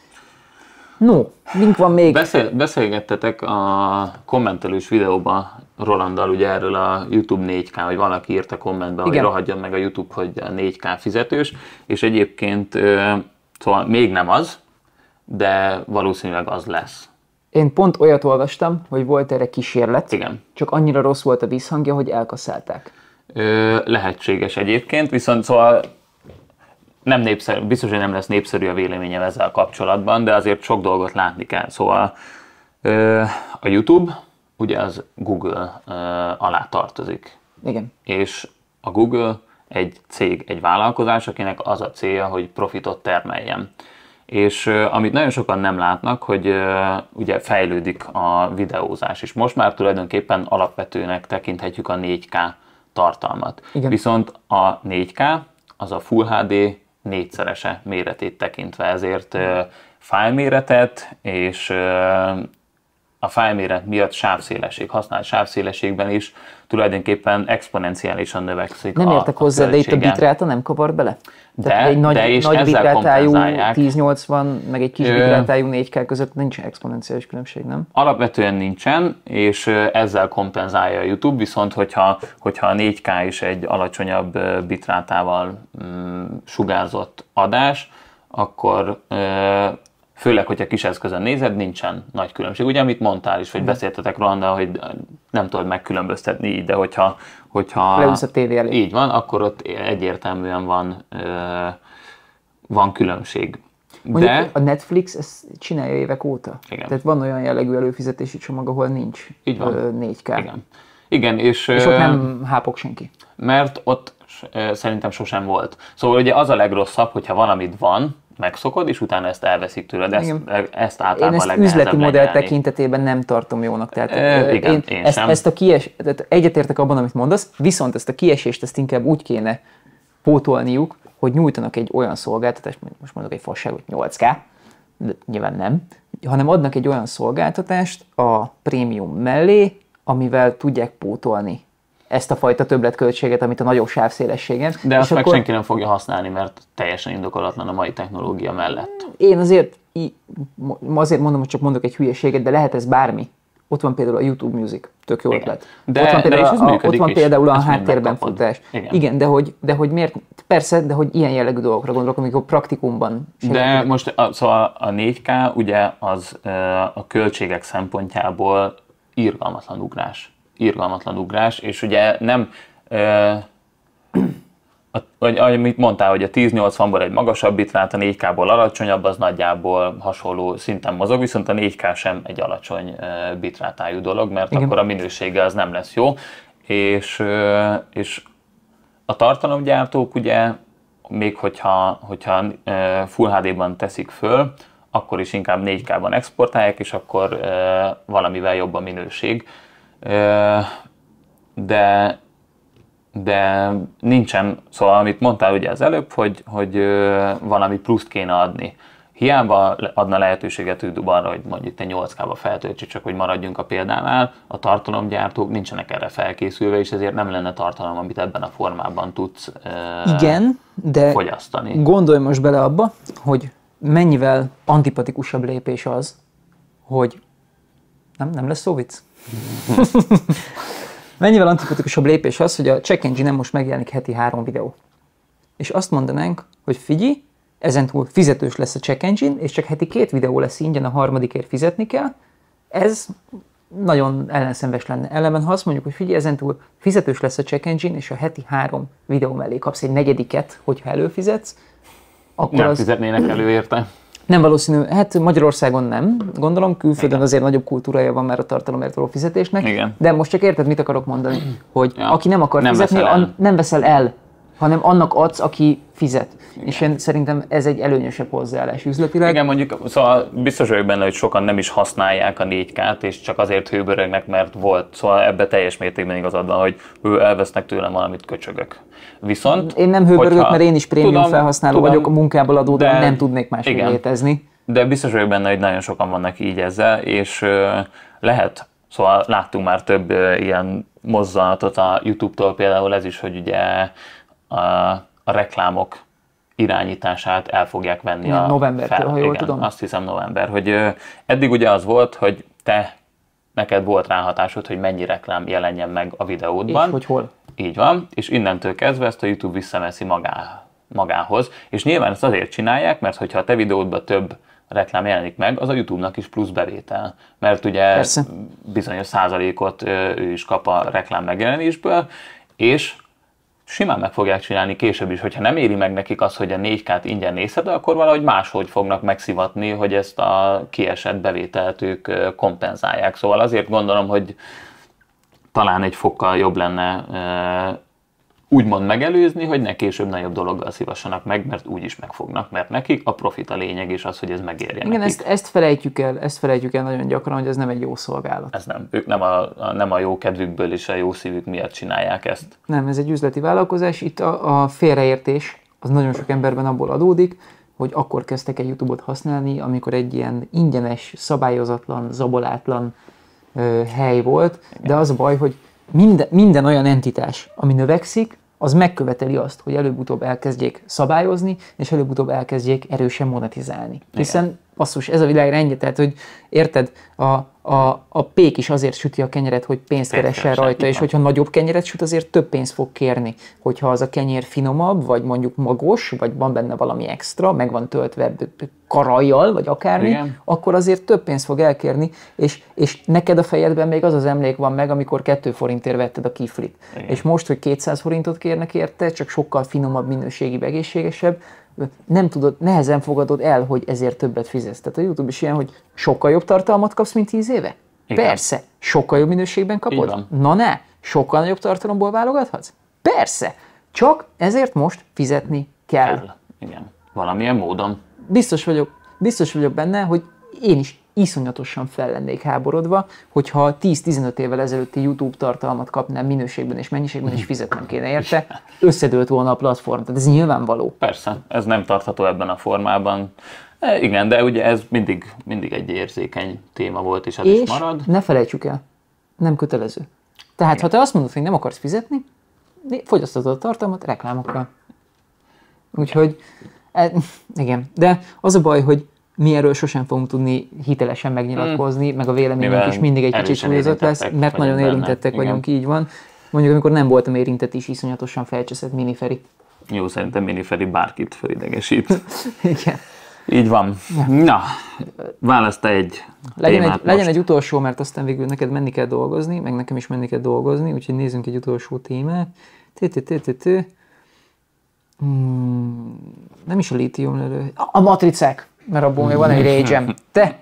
No, mink van még? Beszélgettetek a kommentelős videóban Rolanddal ugye erről a YouTube 4K, hogy valaki írta kommentben, hogy rohadjon meg a YouTube, hogy a 4K fizetős, és egyébként szóval még nem az, de valószínűleg az lesz. Én pont olyat olvastam, hogy volt erre kísérlet, igen. Csak annyira rossz volt a visszhangja, hogy elkasszálták. Lehetséges egyébként, viszont szóval nem népszerű, biztos, hogy nem lesz népszerű a véleményem ezzel kapcsolatban, de azért sok dolgot látni kell. Szóval a YouTube ugye az Google alá tartozik. Igen. És a Google egy cég, egy vállalkozás, akinek az a célja, hogy profitot termeljen. És amit nagyon sokan nem látnak, hogy ugye fejlődik a videózás, és most már tulajdonképpen alapvetőnek tekinthetjük a 4K tartalmat. Igen. Viszont a 4K az a Full HD négyszerese méretét tekintve, ezért fájlméretet és a fájlméret miatt sávszélesség, használt sávszélességben is tulajdonképpen exponenciálisan növekszik. Nem értek hozzá, de itt a bitráta nem kavar bele? De egy nagy bitrátájú 1080, meg egy kis bitrátájú 4K között nincs exponenciális különbség, nem? Alapvetően nincsen, és ezzel kompenzálja a YouTube, viszont hogyha a 4K is egy alacsonyabb bitrátával sugárzott adás, akkor főleg, hogyha kis eszközön nézed, nincsen nagy különbség. Ugye, amit mondtál is, hogy beszéltetek Rolanda, hogy nem tudod megkülönböztetni így, de hogyha leülsz a tévé elé. Így van, akkor ott egyértelműen van különbség. Mondjuk a Netflix ezt csinálja évek óta. Igen. Tehát van olyan jellegű előfizetési csomag, ahol nincs így van. 4K. Igen, és ott nem hápog senki. Mert ott szerintem sosem volt. Szóval ugye az a legrosszabb, hogyha valamit van, megszokod, és utána ezt elveszik tőled. Ezt általában én ezt üzleti modell tekintetében nem tartom jónak. Tehát igen, ezt a egyetértek abban, amit mondasz, viszont ezt a kiesést ezt inkább úgy kéne pótolniuk, hogy nyújtanak egy olyan szolgáltatást, most mondok egy fasságot, 8K, de nyilván nem, hanem adnak egy olyan szolgáltatást a prémium mellé, amivel tudják pótolni ezt a fajta többletköltséget, amit a nagyobb sávszélességen. De azt meg senki nem fogja használni, mert teljesen indokolatlan a mai technológia mellett. Én azért mondom, hogy csak mondok egy hülyeséget, de lehet ez bármi. Ott van például a YouTube Music, tök jó ötlet. Ott van például a háttérben futás. Igen, de hogy miért? Persze, de hogy ilyen jellegű dolgokra gondolok, amikor praktikumban segítenek. De most szóval a 4K ugye az a költségek szempontjából irgalmatlan ugrás, és ugye nem, amit mondtál, hogy a 1080-ból egy magasabb bitrát, a 4K-ból alacsonyabb, az nagyjából hasonló szinten mozog, viszont a 4K sem egy alacsony bitrátájú dolog, mert igen. Akkor a minősége az nem lesz jó, és a tartalomgyártók ugye, még hogyha Full HD-ban teszik föl, akkor is inkább 4K-ban exportálják, és akkor valamivel jobb a minőség. De nincsen, szóval amit mondtál ugye az előbb, hogy valami pluszt kéne adni. Hiába adna lehetőséget arra, hogy mondjuk te 8K-ba feltöltsd, csak hogy maradjunk a példánál, a tartalomgyártók nincsenek erre felkészülve, és ezért nem lenne tartalom, amit ebben a formában tudsz igen, de fogyasztani. Gondolj most bele abba, hogy mennyivel antipatikusabb lépés az, hogy nem lesz szó vicc? Mennyivel antipatikusabb lépés az, hogy a Check Engine-en most megjelenik heti 3 videó. És azt mondanánk, hogy figyelj, ezentúl fizetős lesz a Check Engine, és csak heti 2 videó lesz ingyen, a harmadikért fizetni kell. Ez nagyon ellenszenves lenne. Ellenben, ha azt mondjuk, hogy figyelj, ezentúl fizetős lesz a Check Engine, és a heti 3 videó mellé kapsz egy negyediket, hogyha előfizetsz, akkor nem fizetnének elő érte. Nem valószínű, hát Magyarországon nem, gondolom, külföldön azért nagyobb kultúrája van már a tartalomért való fizetésnek, igen. De most csak érted, mit akarok mondani, hogy aki nem akar fizetni, nem veszel el, hanem annak adsz, aki fizet. Igen. És én szerintem ez egy előnyösebb hozzáállás üzletileg. Igen, mondjuk, szóval biztos vagyok benne, hogy sokan nem is használják a 4K-t, és csak azért hőbörögnek, mert volt. Szóval ebbe teljes mértékben igazad van, hogy elvesznek tőlem valamit, köcsögök. Viszont... Én nem hőbörögök, mert én is prémium felhasználó vagyok, a munkából adódóan nem tudnék máshogy létezni. De biztos vagyok benne, hogy nagyon sokan vannak így ezzel, és lehet, szóval láttunk már több ilyen mozzanatot a YouTube-tól, például ez is, hogy ugye a reklámok irányítását el fogják venni novembertől, ha jól tudom. Azt hiszem november, hogy eddig ugye az volt, hogy te neked volt ráhatásod, hogy mennyi reklám jelenjen meg a videódban. És hogy hol. Így van, és innentől kezdve ezt a YouTube visszaveszi magához. És nyilván ezt azért csinálják, mert hogyha a te videódban több reklám jelenik meg, az a YouTube-nak is plusz bevétel. Mert ugye Persze. bizonyos százalékot ő is kap a reklám megjelenésből, és simán meg fogják csinálni később is, hogyha nem éri meg nekik az, hogy a 4K-t ingyen nézhet, akkor valahogy máshogy fognak megszivatni, hogy ezt a kiesett bevételt ők kompenzálják. Szóval azért gondolom, hogy talán egy fokkal jobb lenne úgymond megelőzni, hogy ne később nagyobb dologgal szívassanak meg, mert úgyis megfognak, mert nekik a profit a lényeg, és az, hogy ez megérjen Igen, nekik. ezt felejtjük el nagyon gyakran, hogy ez nem egy jó szolgálat. Ez nem. Ők nem a jó kedvükből és a jó szívük miatt csinálják ezt. Nem, ez egy üzleti vállalkozás. Itt a félreértés az nagyon sok emberben abból adódik, hogy akkor kezdtek el YouTube-ot használni, amikor egy ilyen ingyenes, szabályozatlan, zabolátlan hely volt, de az a baj, hogy minden olyan entitás, ami növekszik, az megköveteli azt, hogy előbb-utóbb elkezdjék szabályozni, és előbb-utóbb elkezdjék erősen monetizálni. Hiszen basszus, ez a világ rendje, tehát hogy érted, a pék is azért süti a kenyeret, hogy pénzt keressen rajta, és hogyha nagyobb kenyeret süt, azért több pénzt fog kérni. Hogyha az a kenyér finomabb, vagy mondjuk magos, vagy van benne valami extra, meg van töltve karajjal, vagy akármi, igen, akkor azért több pénzt fog elkérni, és neked a fejedben még az az emlék van meg, amikor 2 forintért vetted a kiflit. Igen. És most, hogy 200 forintot kérnek érte, csak sokkal finomabb, minőségibb, egészségesebb, nem tudod, nehezen fogadod el, hogy ezért többet fizetsz. Tehát a YouTube is ilyen, hogy sokkal jobb tartalmat kapsz, mint 10 éve? Igen. Persze. Sokkal jobb minőségben kapod? Na ne! Sokkal nagyobb tartalomból válogathatsz? Persze. Csak ezért most fizetni kell. Igen. Valamilyen módon. Biztos vagyok benne, hogy én is iszonyatosan fel lennék háborodva, hogyha 10-15 évvel ezelőtti YouTube tartalmat kapnám minőségben és mennyiségben, és fizetnem kéne érte, összedőlt volna a platform. Tehát ez nyilvánvaló. Persze, ez nem tartható ebben a formában. Igen, de ugye ez mindig egy érzékeny téma volt, és az is marad. Ne felejtsük el, nem kötelező. Tehát ha te azt mondod, hogy nem akarsz fizetni, fogyasztatod a tartalmat reklámokkal. Úgyhogy, igen. De az a baj, hogy mi erről sosem fogunk tudni hitelesen megnyilatkozni, meg a véleményünk is mindig egy kicsit súlyozott lesz, mert nagyon érintettek vagyunk, így van. Mondjuk, amikor nem voltam érintett is, iszonyatosan felcseszett Miniferi. Jó, szerintem Miniferi bárkit felidegesít. Igen. Így van. Ja. Na, választ egy témát legyen egy utolsó, mert aztán végül neked menni kell dolgozni, meg nekem is menni kell dolgozni, úgyhogy nézzünk egy utolsó témát. Nem is a lítium, a matricák, mert abból még van egy rage-em. Te!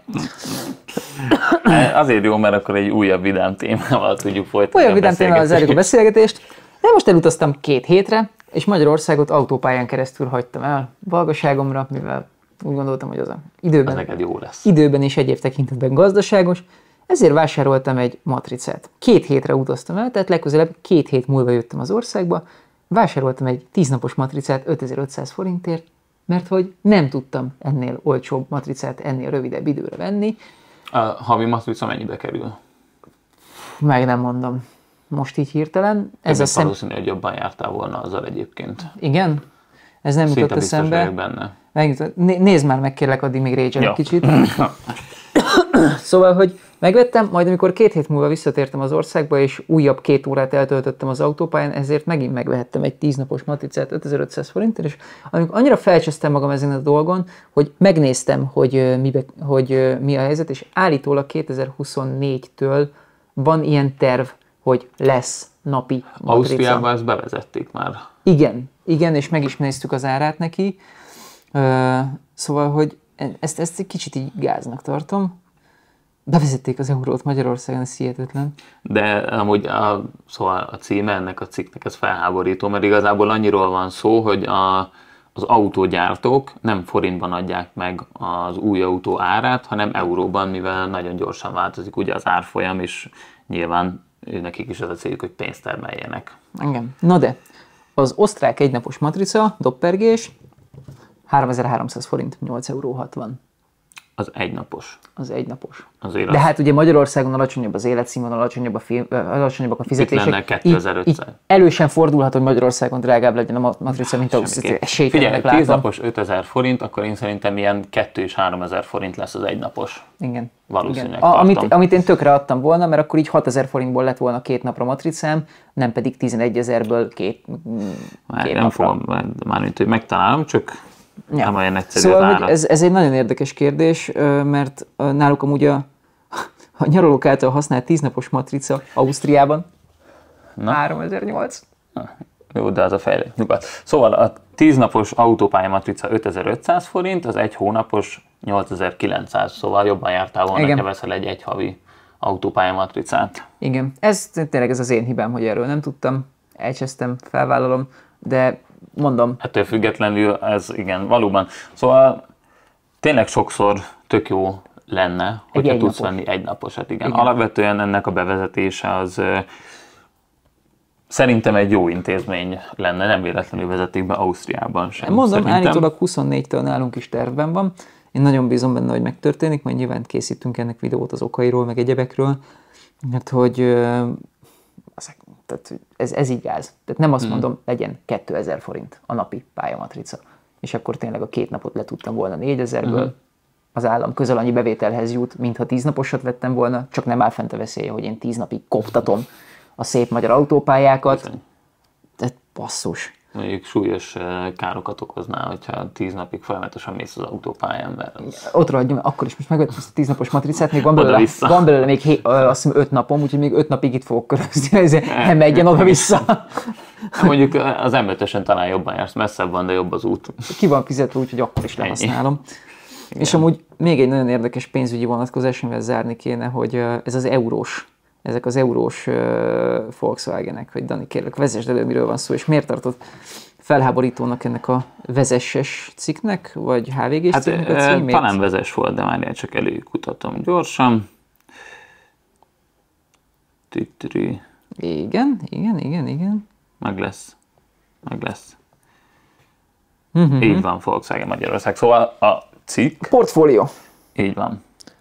Azért jó, mert akkor egy újabb vidám témával tudjuk folytatni. Újabb vidám témával zárjuk a beszélgetést. De most elutaztam 2 hétre, és Magyarországot autópályán keresztül hagytam el Valgaságomra, mivel úgy gondoltam, hogy az a időben, neked jó lesz. Időben és egyéb tekintetben gazdaságos, ezért vásároltam egy matricát. 2 hétre utaztam el, tehát legközelebb 2 hét múlva jöttem az országba, vásároltam egy 10 napos matricát 5500 forintért, mert hogy nem tudtam ennél olcsóbb matricát ennél rövidebb időre venni. A havi matrica mennyibe kerül? Meg nem mondom. Most így hirtelen. Ez a valószínű, hogy jobban jártál volna azzal egyébként. Igen? Ez nem jutott eszembe. Benne. Nézd már meg, kérlek, addig még rage-el egy kicsit. Szóval, hogy megvettem, majd amikor 2 hét múlva visszatértem az országba, és újabb 2 órát eltöltöttem az autópályán, ezért megint megvehettem egy 10 napos matricát 5500 forintért, és annyira felcsesztem magam ezen a dolgon, hogy megnéztem, hogy mi a helyzet, és állítólag 2024-től van ilyen terv, hogy lesz napi matrica. Ausztriában ezt bevezették már. Igen, és meg is néztük az árát neki. Szóval, hogy ezt egy kicsit így gáznak bevezették az eurót Magyarországon, ez hihetetlen. De amúgy szóval a címe ennek a cikknek ez felháborító, mert igazából annyiról van szó, hogy az autógyártók nem forintban adják meg az új autó árát, hanem euróban, mivel nagyon gyorsan változik ugye az árfolyam, és nyilván nekik is az a céljuk, hogy pénzt termeljenek. Igen. Na de, az osztrák egynapos matrica, doppergés, 3300 forint, 8,60 €. Az egynapos. Az egynapos. De hát ugye Magyarországon alacsonyabb az életszínvonal, alacsonyabbak a fizetések. Itt lenne 2500. Elősen fordulhat, hogy Magyarországon drágább legyen a matrica, mint Ausztria. Figyelj, 10 napos 5000 forint, akkor én szerintem ilyen 2 és 3000 forint lesz az egynapos. Igen. Valószínűleg igen. Amit én tökre adtam volna, mert akkor így 6000 forintból lett volna 2 napra matricám, nem pedig 11 000-ből két nem napra. fogom, mármint, hogy megtalálom, csak nem olyan egyszerű szóval, az ára. Ez egy nagyon érdekes kérdés, mert náluk amúgy a nyaralók által használt 10 napos matrica Ausztriában 3008. Jó, de az a fejlett nyugat. Szóval a 10 napos autópálya matrica 5500 forint, az 1 hónapos 8900, szóval jobban jártál volna, ha veszel egy havi autópálya matricát. Igen, ez tényleg ez az én hibám, hogy erről nem tudtam, elcsesztem, felvállalom, de mondom. Ettől függetlenül ez igen, valóban. Szóval tényleg sokszor tök jó lenne, hogyha tudsz venni egynaposat. Igen. Alapvetően ennek a bevezetése az szerintem egy jó intézmény lenne, nem véletlenül vezetik be Ausztriában sem. Mondom, állítólag 24-től nálunk is tervben van. Én nagyon bízom benne, hogy megtörténik, majd nyilván készítünk ennek videót az okairól, meg egyebekről, mert hogy ez így gáz. Tehát nem azt mondom, legyen 2000 forint a napi pályamatrica. És akkor tényleg a 2 napot le tudtam volna 4000-ből. Az állam közel annyi bevételhez jut, mintha 10 naposat vettem volna, csak nem áll fent a veszélye, hogy én 10 napig koptatom a szép magyar autópályákat. Tehát basszus. Mondjuk súlyos károkat okoznál, hogyha 10 napig folyamatosan mész az autópályán, mert... Ott ragadjunk, akkor is most megvettem ezt a 10 napos matricát, még van belőle még azt hiszem 5 napom, úgyhogy még 5 napig itt fogok körözni, ezért nem megyen oda-vissza. Mondjuk az M5-ösen talán jobban jársz, messzebb van, de jobb az út. Ki van fizetve, úgyhogy akkor is lehasználom. És amúgy még egy nagyon érdekes pénzügyi vonatkozás, amivel zárni kéne, hogy ezek az eurós Volkswagenek, hogy Dani, kérlek, vezesd elő, miről van szó, és miért tartott felháborítónak ennek a vezesses cikknek, vagy HVG-s cikknek a címét? Talán vezes volt, de már csak előkutatom gyorsan. Igen. Meg lesz. Így van, Volkswagen Magyarország. Szóval a cikk... Portfólió. Így van.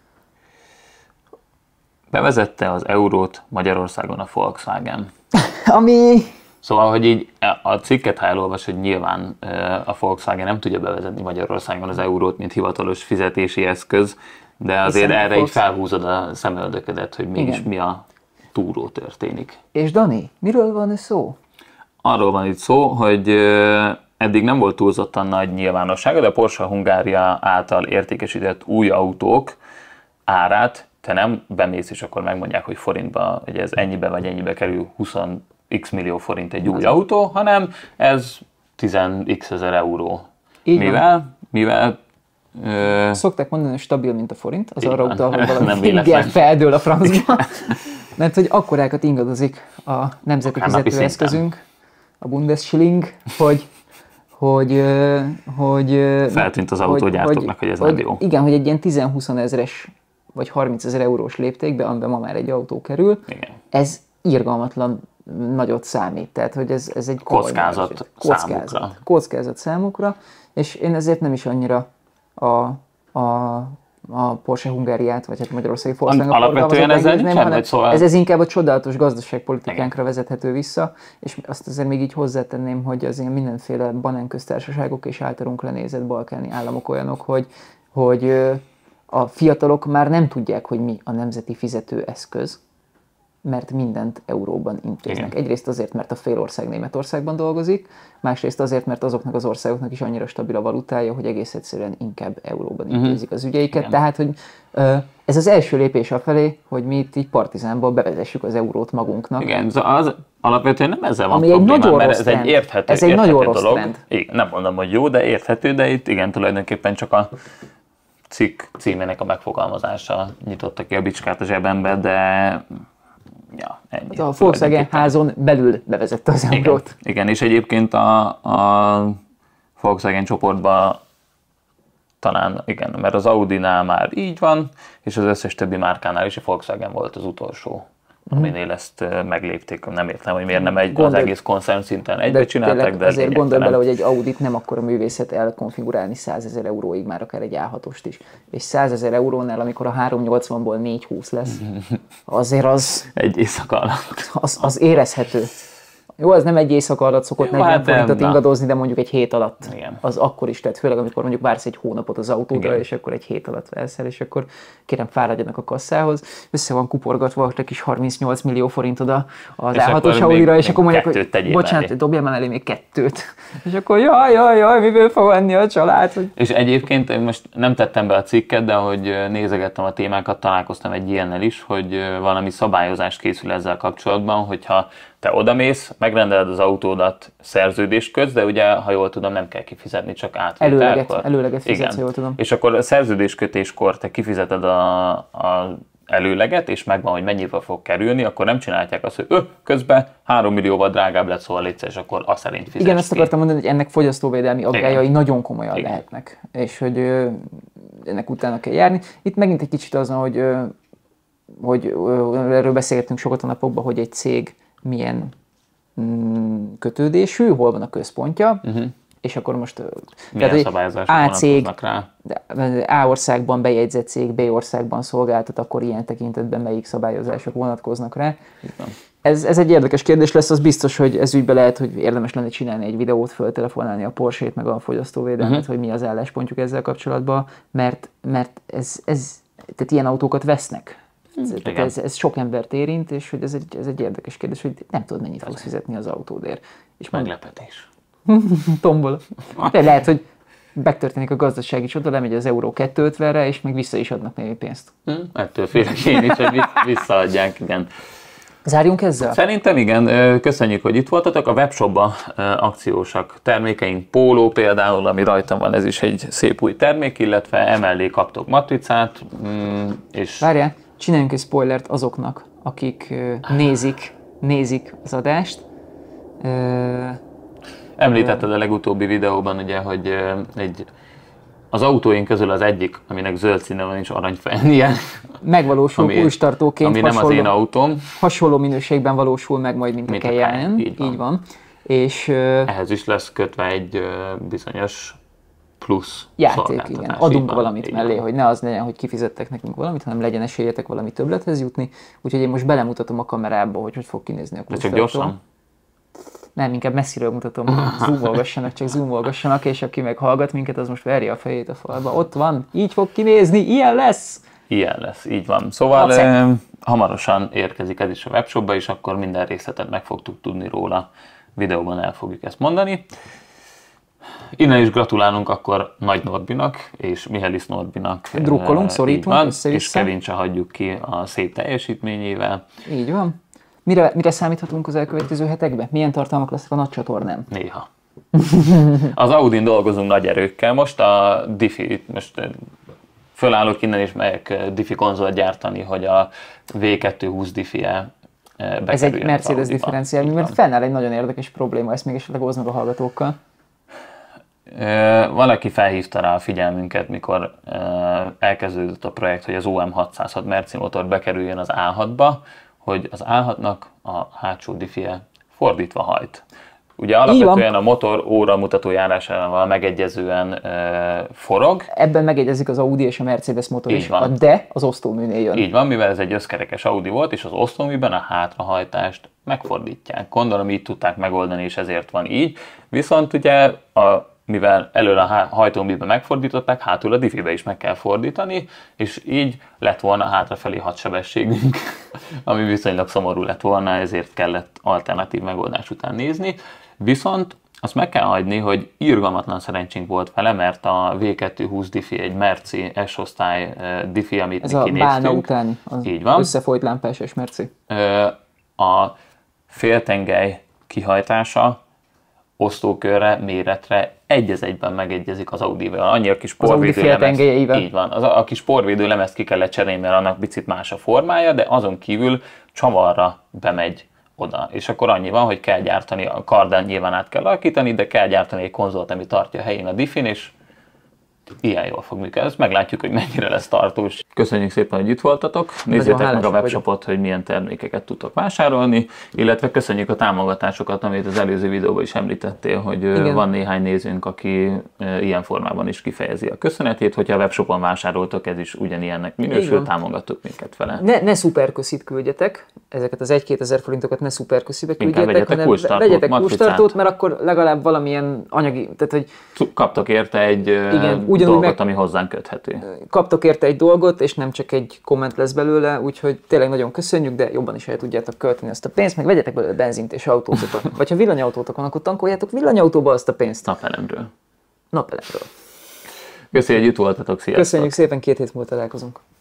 Bevezette az eurót Magyarországon a Volkswagen. Ami... Szóval, hogy így a cikket, ha elolvas, hogy nyilván a Volkswagen nem tudja bevezetni Magyarországon az eurót, mint hivatalos fizetési eszköz, de azért erre így felhúzod a szemöldöködet, hogy mégis mi a túró történik. És Dani, miről van szó? Arról van itt szó, hogy eddig nem volt túlzottan nagy nyilvánossága, de a Porsche Hungária által értékesített új autók árát te nem bemész, és akkor megmondják, hogy forintba, hogy ez ennyibe vagy ennyibe kerül 20x millió forint egy új autó, hanem ez 10x ezer euró. Mivel szokták mondani, hogy stabil, mint a forint, az arra utal, hogy valami ingyen feldől a francba. Mert hogy akkorákat ingadozik a nemzeti fizetőeszközünk, a Bundesschilling, hogy feltűnt az autógyártóknak, hogy ez nem jó. Igen, hogy egy ilyen 10-20 ezeres vagy 30 000 eurós léptékbe, amiben ma már egy autó kerül, igen. Ez irgalmatlan nagyot számít. Tehát, hogy ez egy kockázat számukra, és én ezért nem is annyira a Porsche Hungáriát, vagy hát Magyarországi Volkswagen alapvetően ezzel nincsen, szóval... ez inkább a csodálatos gazdaságpolitikánkra vezethető vissza, és azt azért még így hozzátenném, hogy az ilyen mindenféle banánköztársaságok és általunk lenézett balkáni államok olyanok, hogy a fiatalok már nem tudják, hogy mi a nemzeti fizetőeszköz, mert mindent euróban intéznek. Igen. Egyrészt azért, mert a fél ország Németországban dolgozik, másrészt azért, mert azoknak az országoknak is annyira stabil a valutája, hogy egész egyszerűen inkább euróban intézik az ügyeiket. Igen. Tehát, hogy ez az első lépés afelé, hogy mi itt így partizánból bevezessük az eurót magunknak. Igen, az alapvetően nem ezzel van probléma, mert ez egy érthető dolog. Igen, nem mondom, hogy jó, de érthető, de itt igen, tulajdonképpen csak a cikk címének a megfogalmazása nyitotta ki a bicskát a zsebembe, de ja, ennyi. A Volkswagen házon belül bevezette az eurót. Igen, és egyébként a Volkswagen csoportban talán, igen, mert az Audinál már így van, és az összes többi márkánál is a Volkswagen volt az utolsó aminél ezt meglépték. Nem értem, hogy miért nem az egész koncern szinten egybe csináltak, de azért gondolj bele, hogy egy Audit nem akkora művészet elkonfigurálni 100 000 euróig, már akár egy A6-ost is. És 100 000 eurónál, amikor a 380-ból 420 lesz, azért az... Egy éjszaka alatt. Az érezhető. Jó, az nem egy éjszaka alatt szokott 40 forintot ingadozni, de mondjuk egy hét alatt. Igen. Az akkor is, tehát főleg amikor mondjuk vársz egy hónapot az autódra, igen, és akkor egy hét alatt veszel, és akkor kérem fáradjanak a kasszához, össze van kuporgatva a kis 38 millió forintod az A6-os Audira, és akkor mondják, hogy bocsánat, dobjál már elé még 2. És akkor jaj, miből fog venni a család? Hogy... És egyébként most nem tettem be a cikket, de ahogy nézegettem a témákat, találkoztam egy ilyennel is, hogy valami szabályozás készül ezzel kapcsolatban, hogyha te odamész, megrendeled az autódat, szerződést kötsz, de ugye, ha jól tudom, nem kell kifizetni, csak átvételkor. Előleget fizetsz, ha jól tudom. És akkor a szerződéskötéskor te kifizeted a előleget, és megvan, hogy mennyivel fog kerülni, akkor nem csinálják azt, hogy közben 3 millióval drágább lett, szóval légy és akkor azt szerint fizetsz. Igen, ezt akartam mondani, hogy ennek fogyasztóvédelmi aggályai nagyon komolyan lehetnek, és hogy ennek utána kell járni. Itt megint egy kicsit azon, hogy erről beszélgettünk sokat a napokban, hogy egy cég milyen kötődésű, hol van a központja, és akkor most milyen szabályozások vonatkoznak rá. A országban bejegyzett cég, B országban szolgáltat, akkor ilyen tekintetben melyik szabályozások vonatkoznak rá. Ez egy érdekes kérdés lesz, az biztos, hogy ez ügyben lehet, hogy érdemes lenne csinálni egy videót, föltelefonálni a Porsche-t, meg a fogyasztóvédelmet, hogy mi az álláspontjuk ezzel kapcsolatban, mert tehát ilyen autókat vesznek. Ez sok embert érint, és hogy ez egy érdekes kérdés, hogy nem tudod, mennyit fogsz fizetni az autódért. És meglepetés. Tombola. De lehet, hogy megtörténik a gazdasági csoda, lemegy az euró 250-re, és még vissza is adnak némi pénzt. Ettől félek én is, hogy visszaadják, igen. Zárjunk ezzel? Szerintem igen, köszönjük, hogy itt voltatok. A webshopban akciósak termékeink, póló például, ami rajtam van, ez is egy szép új termék, illetve emellé kaptok matricát. És... Várjál, csináljunk egy spoilert azoknak, akik nézik az adást. Említetted a legutóbbi videóban, ugye, hogy az autóink közül az egyik, aminek zöld színe van és aranyfejnie. Megvalósul kulcstartóként. Ami nem az én autóm. Hasonló minőségben valósul meg majd, mint a Cayenne. Így van. És, ehhez is lesz kötve egy bizonyos plusz játék, igen. Adunk valamit mellé, hogy ne az legyen, hogy kifizettek nekünk valamit, hanem legyen esélyetek valami többlethez jutni. Úgyhogy én most belemutatom a kamerába, hogy fog kinézni a kulcstartó. De csak gyorsan? Nem, inkább messziről mutatom, zoomolgassanak, és aki meg hallgat minket, az most verje a fejét a falba. Ott van, így fog kinézni, ilyen lesz! Ilyen lesz, így van. Szóval hamarosan érkezik ez is a webshopba, és akkor minden részletet meg fogtuk tudni róla. Videóban el fogjuk ezt mondani. Innen is gratulálunk akkor Nagy Norbinak és Mihelis Norbinak. Drukkolunk, szorítunk, össze-vissza. És Kevin se hagyjuk ki a szép teljesítményével. Így van. Mire számíthatunk az elkövetkező hetekben? Milyen tartalmak lesznek a nagy csatornán? Néha. Az Audin dolgozunk nagy erőkkel. Most a Diffi, most fölállok innen és megyek Diffi konzolt gyártani, hogy a V220 Diffi-e bekerüljön. Ez egy Mercedes differenciál, mert fennáll egy nagyon érdekes probléma, ezt még esetleg hoznak a hallgatókkal. Valaki felhívta rá a figyelmünket, mikor elkezdődött a projekt, hogy az OM606 Merci motor bekerüljön az A6-ba, hogy az A6-nak a hátsó diffie fordítva hajt. Ugye alapvetően a motor óra mutató járásával megegyezően forog. Ebben megegyezik az Audi és a Mercedes motor így is, van. de az osztóműnél jön. Így van, mivel ez egy összkerekes Audi volt, és az osztóműben a hátrahajtást megfordítják. Gondolom így tudták megoldani, és ezért van így. Viszont ugye mivel elől a hajtóműben megfordították, hátul a diffibe is meg kell fordítani, és így lett volna hátrafelé 6 sebességünk, ami viszonylag szomorú lett volna, ezért kellett alternatív megoldás után nézni. Viszont azt meg kell hagyni, hogy irgalmatlan szerencsénk volt vele, mert a V220 diffi egy Merci S-osztály diffi, amit mi kinéztünk. Ez a bálna utáni, az így van. Összefolyt lámpás és Merci. A féltengely kihajtása osztókörre, méretre egy-egyben megegyezik az Audi-vel. Annyi a kis porvédőlemezt. Így van. A kis porvédőlemezt ki kellett cserélni, mert annak picit más a formája, de azon kívül csavarra bemegy oda. És akkor annyi van, hogy kell gyártani, a kardán nyilván át kell alakítani, de kell gyártani egy konzolt, ami tartja a helyén a diffin, és ilyen jól fog működni. Ezt meglátjuk, hogy mennyire lesz tartós. Köszönjük szépen, hogy itt voltatok. Nézzétek meg a webshopot, hogy milyen termékeket tudtok vásárolni, illetve köszönjük a támogatásokat, amit az előző videóban is említettél, hogy igen, van néhány nézőnk, aki ilyen formában is kifejezi a köszönetét. Hogyha a webshopon vásároltok, ez is ugyanilyennek minősül, támogatok minket vele. Ne szuperköszit küldjetek, ezeket az 1-2 ezer forintokat ne szuperköszibe küldjetek, hanem vegyetek kulcstartót, mert akkor legalább valamilyen anyagi, tehát hogy kaptok érte egy dolgot, ami hozzánk köthető. Kaptok érte egy dolgot, és nem csak egy komment lesz belőle, úgyhogy tényleg nagyon köszönjük, de jobban is el tudjátok költeni azt a pénzt, meg vegyetek belőle benzint és autótot. Vagy ha villanyautótok van, akkor tankoljátok villanyautóba azt a pénzt. Napelemről. Napelemről. Köszönjük, hogy itt voltatok, sziasztok! Köszönjük szépen, 2 hét múlva találkozunk.